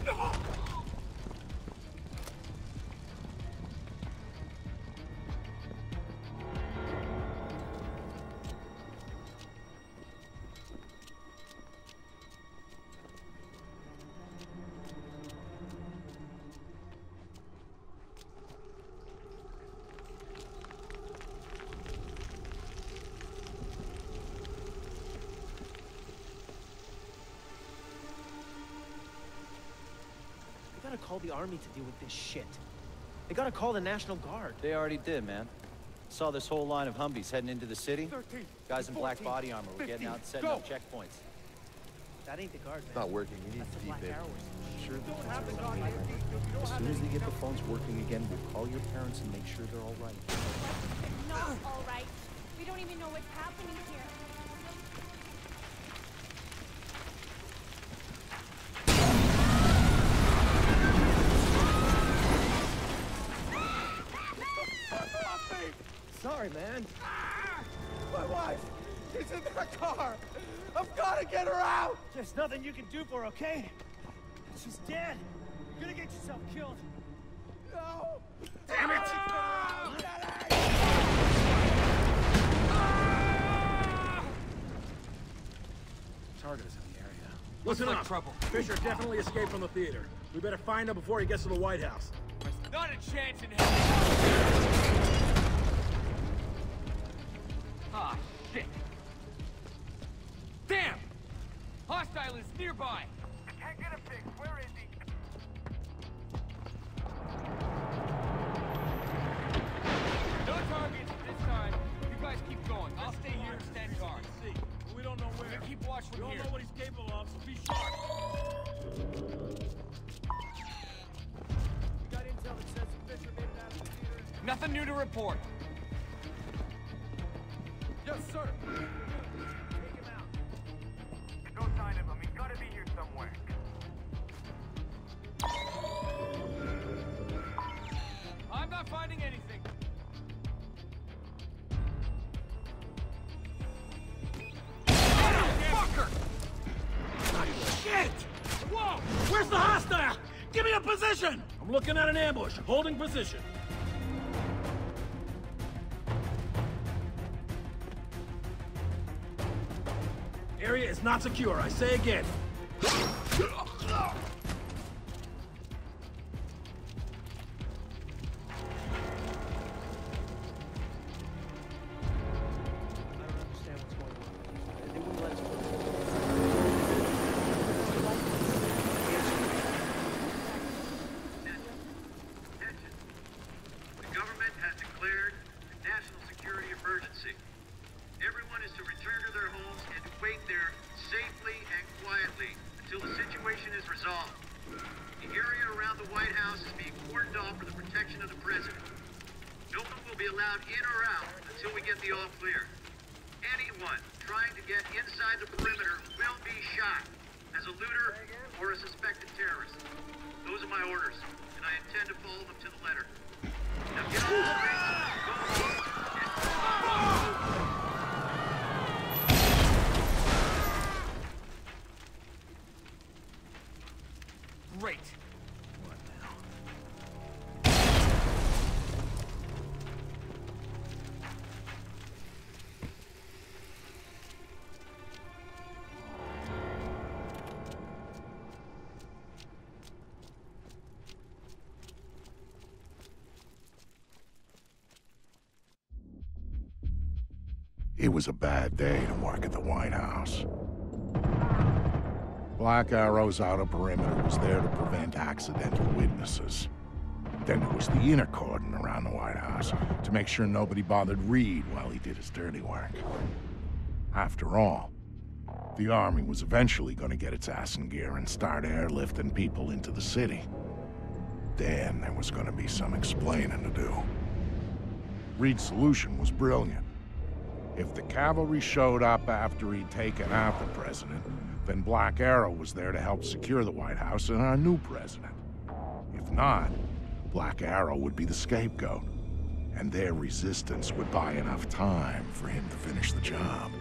They gotta call the army to deal with this shit. They gotta call the National Guard. They already did, man. Saw this whole line of Humvees heading into the city. 13, Guys in black 14, body armor were getting 15, out and setting go. up checkpoints. That ain't the guard, man. Not working. We need That's to the Black deep Arrow or some Sure, shit. as soon as they get the phones working again, we'll call your parents and make sure they're all right. Not all right. We don't even know what's happening here. Sorry, man. My wife! She's in that car! I've gotta get her out! There's nothing you can do for her, okay? She's dead! You're gonna get yourself killed! No! Damn it! Target is in the area. Listen Looks up. like trouble. Fisher definitely escaped from the theater. We better find him before he gets to the White House. Not a chance in hell. Ah, shit. Damn! Hostile is nearby. I can't get him fixed. Where is he? No targets this time. You guys keep going. I'll stay here and stand guard. We don't know where. You keep watch from We here. don't know what he's capable of, so be sharp. We got intel that says Fisher made it out of the theater. Nothing new to report. Yes, sir. Take him out. No sign of him. He's gotta be here somewhere. I'm not finding anything. Fucker! Shit! Whoa! Where's the hostile? Give me a position! I'm looking at an ambush. Holding position. Area is not secure. I say again. The government has declared a national security emergency. Everyone is to return to their homes and to wait there safely and quietly until the situation is resolved. The area around the White House is being cordoned off for the protection of the president. No one will be allowed in or out until we get the all clear. Anyone trying to get inside the perimeter will be shot. shot as a looter or a suspected terrorist. Those are my orders, and I intend to follow them to the letter. Now get on the streets, go home, and... Great. It was a bad day to work at the White House. Black Arrow's outer perimeter was there to prevent accidental witnesses. Then there was the inner cordon around the White House to make sure nobody bothered Reed while he did his dirty work. After all, the army was eventually going to get its ass in gear and start airlifting people into the city. Then there was going to be some explaining to do. Reed's solution was brilliant. If the cavalry showed up after he'd taken out the president, then Black Arrow was there to help secure the White House and our new president. If not, Black Arrow would be the scapegoat, and their resistance would buy enough time for him to finish the job.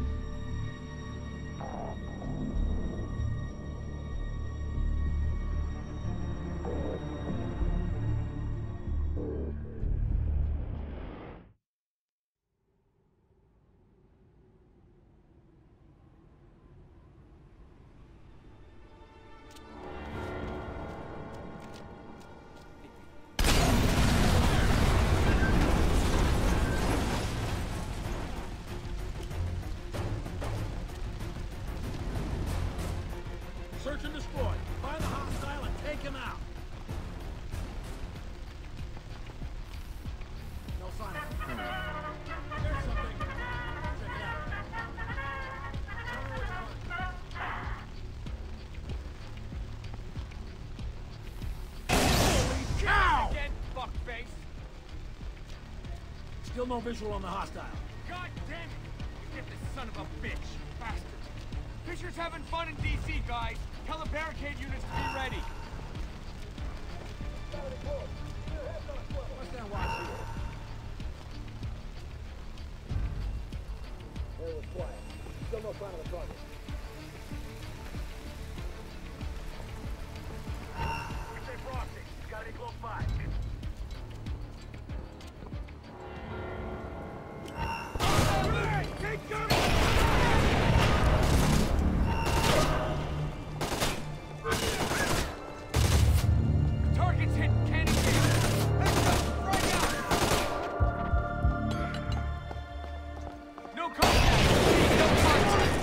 Search and destroy. Find the hostile and take him out. No sign of him. There's something. Check it out. Holy cow! Again, fuckface. Still no visual on the hostile. God damn it! Get this son of a bitch, bastard. Fisher's having fun in DC, guys. Tell the barricade units to be ready. Let's stand watch here. Area was quiet. Still no sign of the target. Say Frosty, gotta be close by. Take cover! Target's hit cannon cable. Let's go! Right out! No contact! No contact!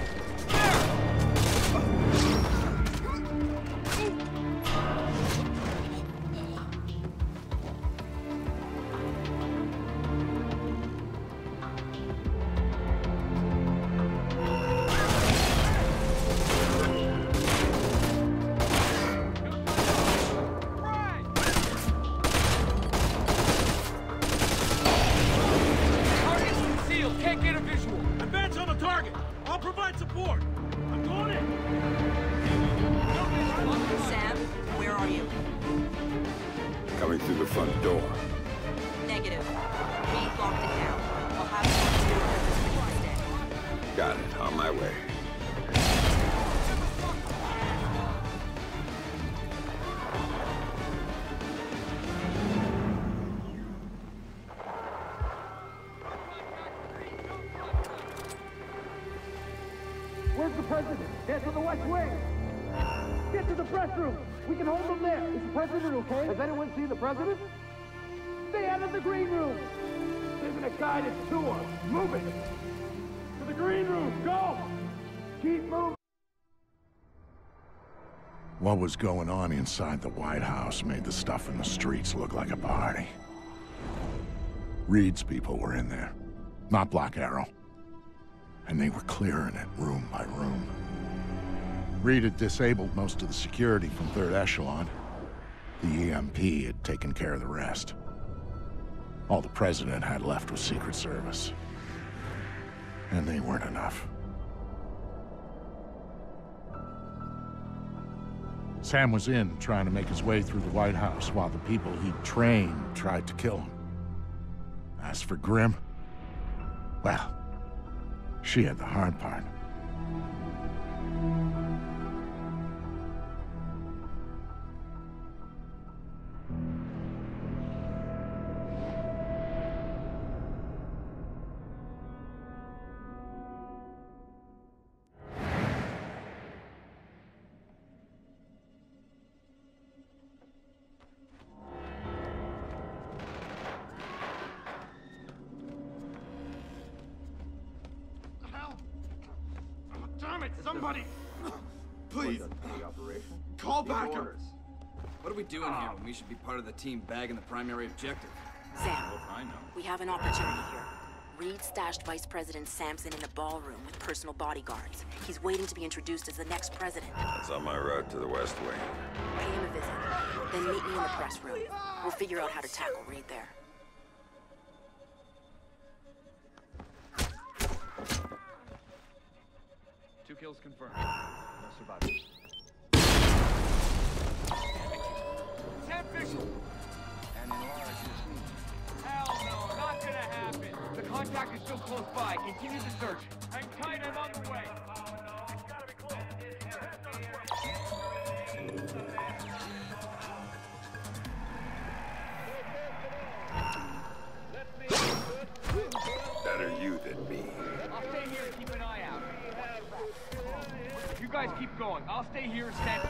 Coming through the front door. Negative. Reed locked it down. I'll have it instead. Got it. On my way. Where's the president? Get to the West Wing! Get to the press room! We can hold them there! Is the president okay? Has anyone seen the president? Stay out of the green room! There's a guided tour! Move it! To the green room! Go! Keep moving! What was going on inside the White House made the stuff in the streets look like a party. Reed's people were in there, not Black Arrow. And they were clearing it room by room. Reed had disabled most of the security from Third Echelon. The EMP had taken care of the rest. All the President had left was Secret Service. And they weren't enough. Sam was in, trying to make his way through the White House while the people he'd trained tried to kill him. As for Grim, well, she had the hard part. Somebody! Please! Call backup! What are we doing here when we should be part of the team bagging the primary objective? Sam, we have an opportunity here. Reed stashed Vice President Sampson in the ballroom with personal bodyguards. He's waiting to be introduced as the next president. That's on my route to the West Wing. Pay him a visit. Then meet me in the press room. We'll figure out how to tackle Reed there. Two kills confirmed. No survivors. Sam Fisher! And enlarge your team. Hell no, not gonna happen. The contact is still close by. Continue the search. Hang tight, I'm on the way. Better you than me. I'll stay here and keep an eye out. You guys keep going. I'll stay here and stand.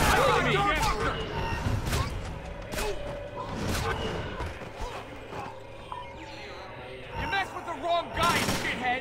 You messed with the wrong guy, shithead!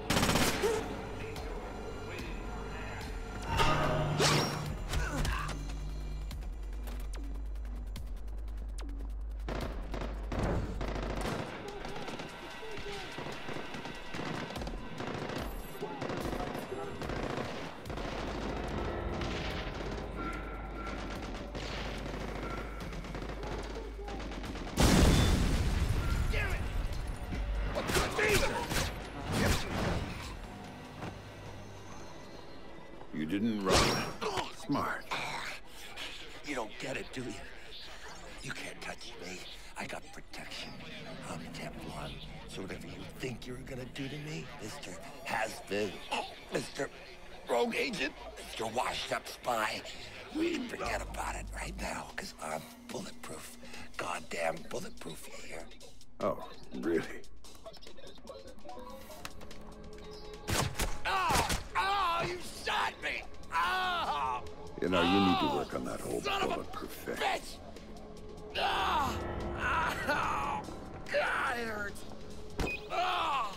You didn't run. Smart. You don't get it, do you? You can't touch me. I got protection. I'm Teflon. So whatever you think you're gonna do to me, Mr. Has-Been, Mr. Rogue Agent, Mr. Washed-Up Spy, we can forget about it right now, because I'm bulletproof. Goddamn bulletproof, you hear? Oh, really? Oh, you shot me! Oh! You know, you need to work on that whole Son of a bulletproof thing. bitch! Oh! Oh! God, it hurts! Oh!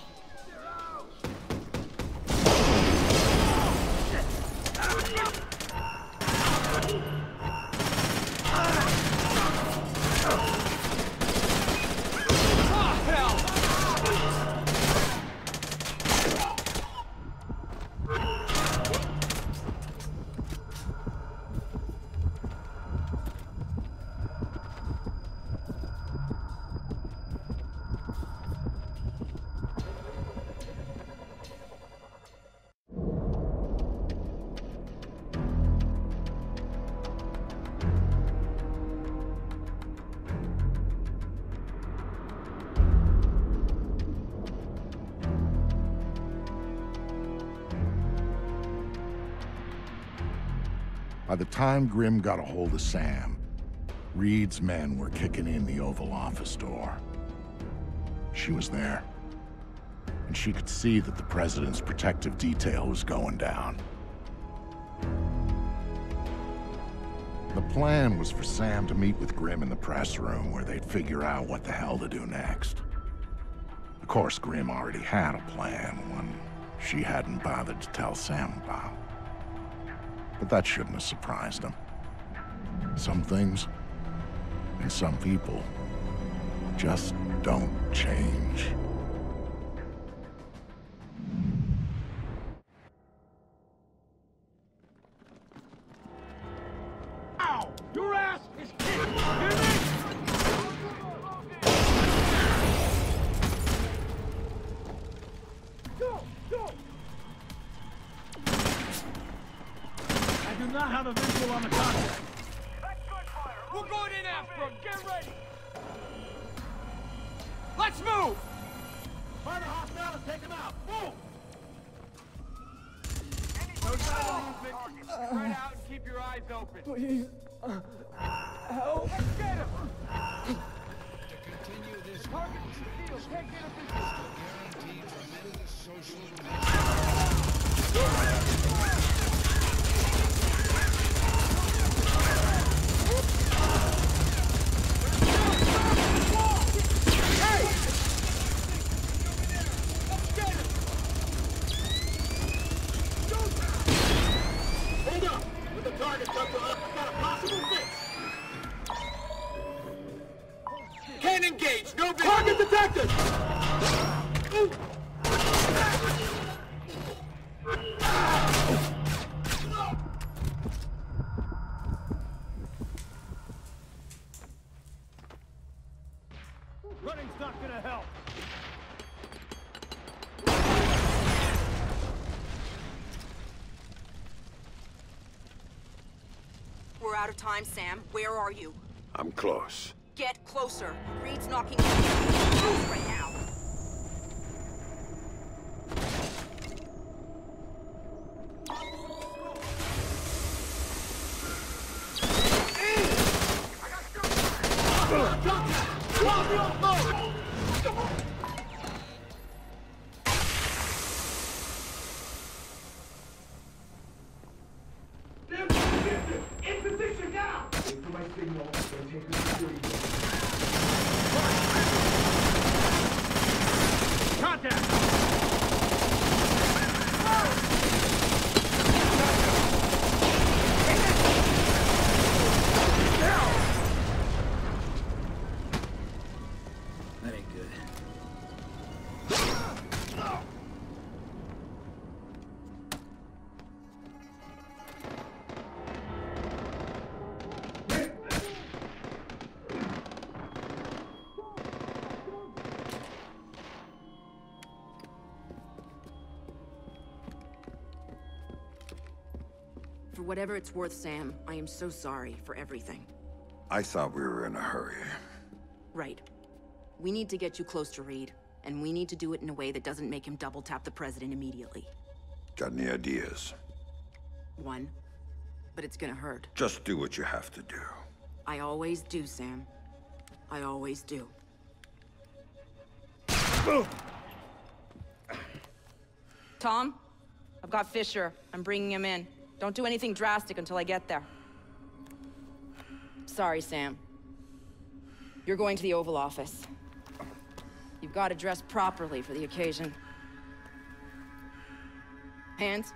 By the time Grim got a hold of Sam, Reed's men were kicking in the Oval Office door. She was there, and she could see that the president's protective detail was going down. The plan was for Sam to meet with Grim in the press room where they'd figure out what the hell to do next. Of course, Grim already had a plan, one she hadn't bothered to tell Sam about. But that shouldn't have surprised him. Some things, and some people, just don't change. Ow! Your ass is kicked! Hear me? Go! Go! I do not have a visual on the contact. We're going in after him! Get ready! Let's move! Find a hostile and take him out! Move! No time to movement. Spread out and keep your eyes open. Please. Help! Let's get him! To continue this Target concealed. Can't get a visual. guaranteed tremendous social Hold up! When the target comes up, I've got a possible fix! Can't engage! No visual! Target detected! Running's not gonna help! We're out of time, Sam. Where are you? I'm close. Get closer. Reed's knocking you close right now. In position now! Wait for my signal. Don't take the security. Contact! That ain't good. For whatever it's worth, Sam, I am so sorry for everything. I thought we were in a hurry. Right. We need to get you close to Reed, and we need to do it in a way that doesn't make him double-tap the president immediately. Got any ideas? One. But it's gonna hurt. Just do what you have to do. I always do, Sam. I always do. Tom? I've got Fisher. I'm bringing him in. Don't do anything drastic until I get there. Sorry, Sam. You're going to the Oval Office. You've got to dress properly for the occasion. Hands?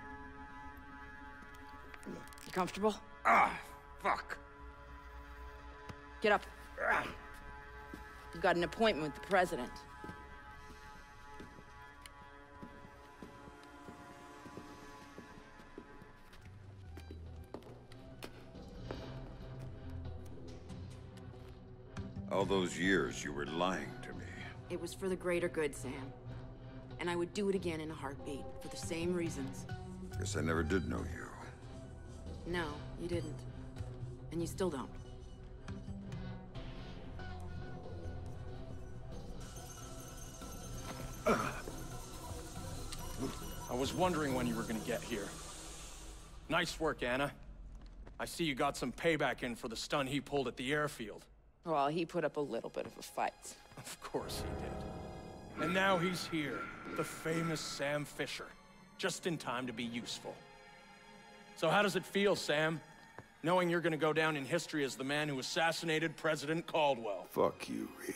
You comfortable? Fuck. Get up. You've got an appointment with the president. All those years you were lying to me. It was for the greater good, Sam. And I would do it again in a heartbeat, for the same reasons. Guess I never did know you. No, you didn't. And you still don't. I was wondering when you were gonna get here. Nice work, Anna. I see you got some payback in for the stun he pulled at the airfield. Well, he put up a little bit of a fight. Of course he did. And now he's here, the famous Sam Fisher, just in time to be useful. So how does it feel, Sam? Knowing you're gonna go down in history as the man who assassinated President Caldwell. Fuck you, Reed.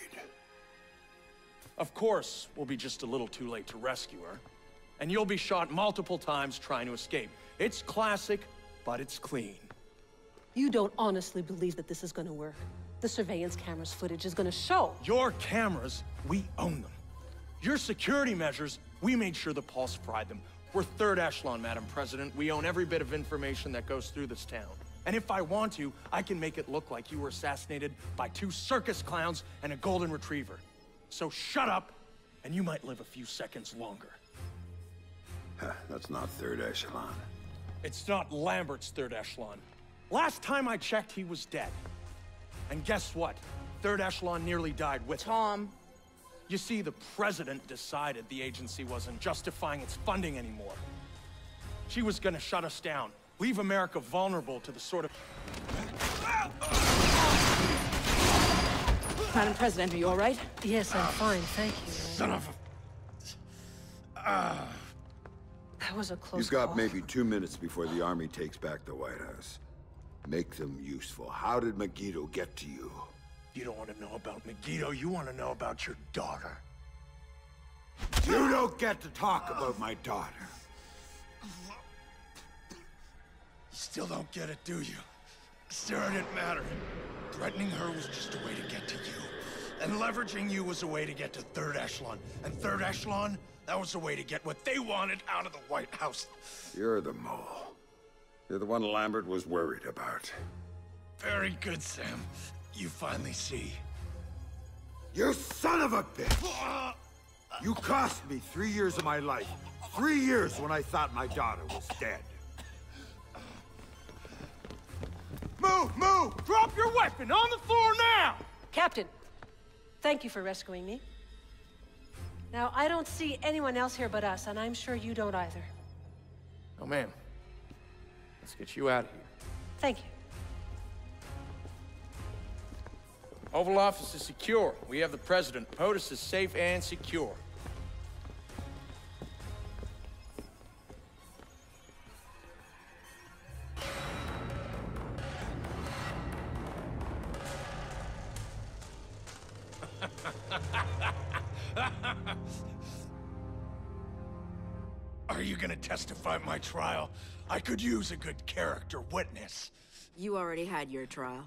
Of course, we'll be just a little too late to rescue her. And you'll be shot multiple times trying to escape. It's classic, but it's clean. You don't honestly believe that this is gonna work. The surveillance cameras footage is gonna show. Your cameras, we own them. Your security measures, we made sure the Pulse fried them. We're third echelon, Madam President. We own every bit of information that goes through this town. And if I want to, I can make it look like you were assassinated by 2 circus clowns and a golden retriever. So shut up, and you might live a few seconds longer. That's not third echelon. It's not Lambert's third echelon. Last time I checked, he was dead. And guess what? Third echelon nearly died with Tom. You see, the president decided the agency wasn't justifying its funding anymore. She was gonna shut us down, leave America vulnerable to the sort of... Madam President, are you all right? Yes, I'm fine, thank you. Son of a... That was a close You've got call. maybe 2 minutes before the army takes back the White House. Make them useful. How did Megiddo get to you? You don't want to know about Megiddo, you want to know about your daughter. You don't get to talk about my daughter. You still don't get it, do you? Sarah didn't matter. Threatening her was just a way to get to you. And leveraging you was a way to get to third echelon. And third echelon, that was a way to get what they wanted out of the White House. You're the mole. You're the one Lambert was worried about. Very good, Sam. You finally see. You son of a bitch! You cost me 3 years of my life. 3 years when I thought my daughter was dead. Move! Move! Drop your weapon on the floor now! Captain, thank you for rescuing me. Now, I don't see anyone else here but us, and I'm sure you don't either. Oh, ma'am. Let's get you out of here. Thank you. Oval Office is secure. We have the president. POTUS is safe and secure. Are you gonna testify at my trial? I could use a good character witness. You already had your trial.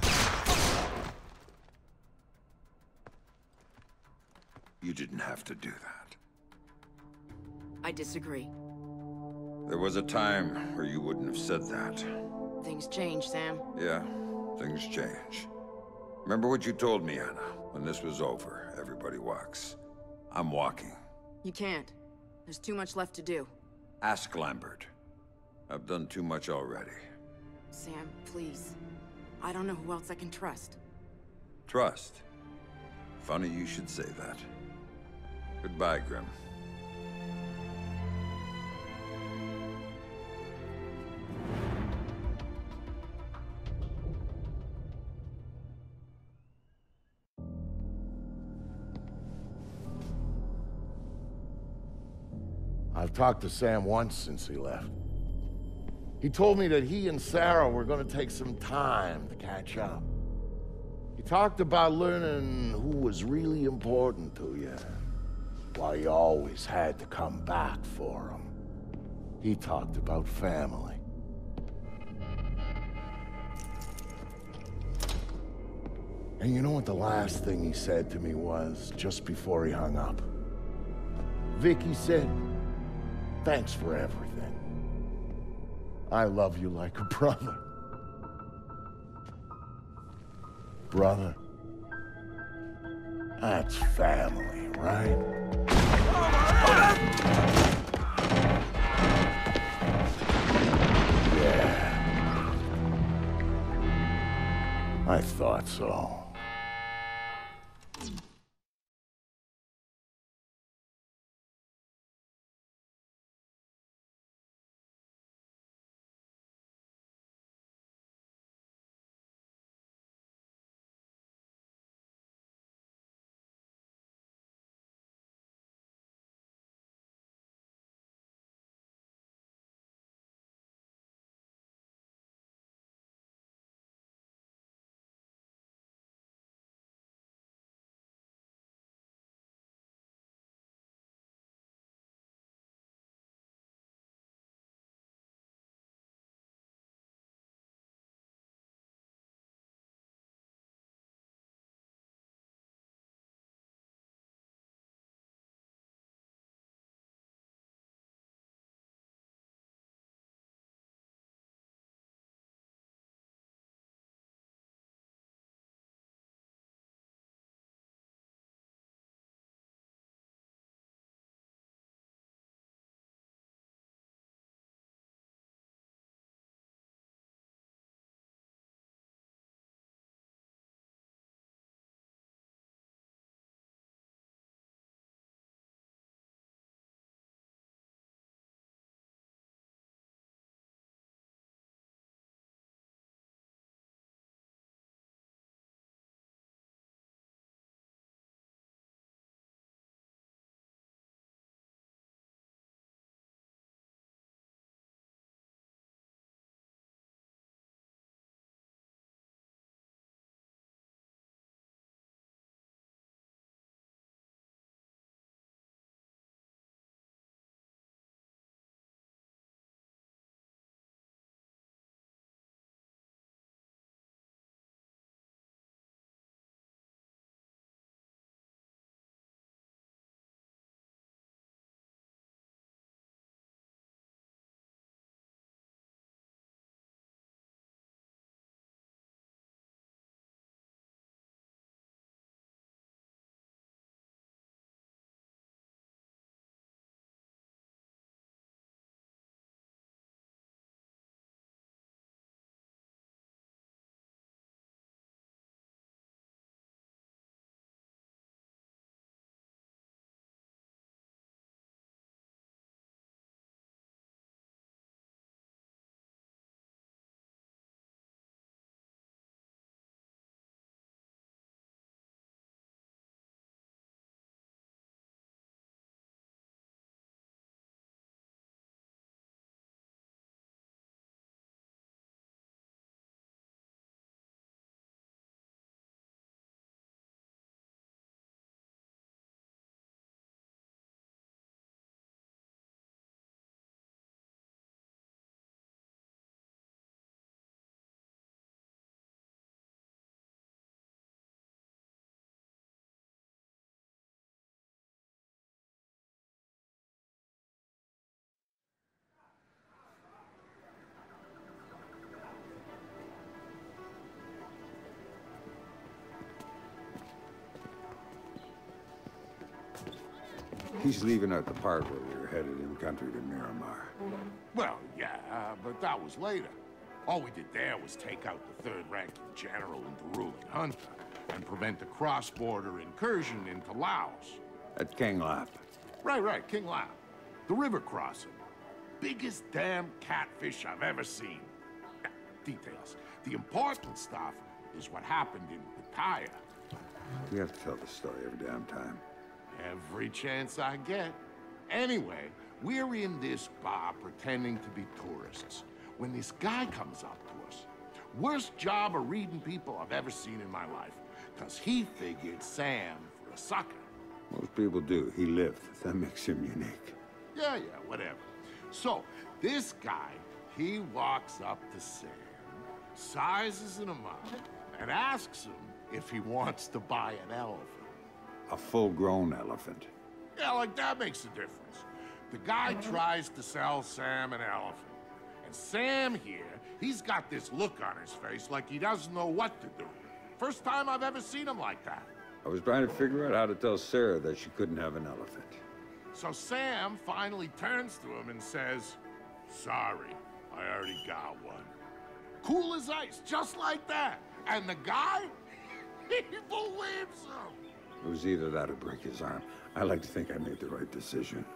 You didn't have to do that. I disagree. There was a time where you wouldn't have said that. Things change, Sam. Yeah, things change. Remember what you told me, Anna? When this was over, everybody walks. I'm walking. You can't. There's too much left to do. Ask Lambert. I've done too much already. Sam, please. I don't know who else I can trust. Trust? Funny you should say that. Goodbye, Grim. I've talked to Sam once since he left. He told me that he and Sarah were gonna take some time to catch up. He talked about learning who was really important to you, why you always had to come back for him. He talked about family. And you know what the last thing he said to me was, just before he hung up? Vicky said, "Thanks for everything. I love you like a brother." Brother. That's family, right? Yeah. I thought so. He's leaving out the part where we were headed in country to Miramar. Well, yeah, but that was later. All we did there was take out the third-ranking general and the ruling junta, and prevent a cross-border incursion into Laos. At King Lap. Right, King Lap. The river crossing. Biggest damn catfish I've ever seen. Details. The important stuff is what happened in Pattaya. We have to tell the story every damn time. Every chance I get. Anyway, we're in this bar pretending to be tourists, when this guy comes up to us. Worst job of reading people I've ever seen in my life, because he figured Sam for a sucker. Most people do. He lived. That makes him unique. Yeah, whatever. So, this guy, he walks up to Sam, sizes him up, and asks him if he wants to buy an elephant. A full-grown elephant. Yeah, like that makes a difference. The guy tries to sell Sam an elephant. And Sam here, he's got this look on his face like he doesn't know what to do. First time I've ever seen him like that. I was trying to figure out how to tell Sarah that she couldn't have an elephant. So Sam finally turns to him and says, "Sorry, I already got one." Cool as ice, just like that. And the guy, he believes him. It was either that or break his arm. I like to think I made the right decision.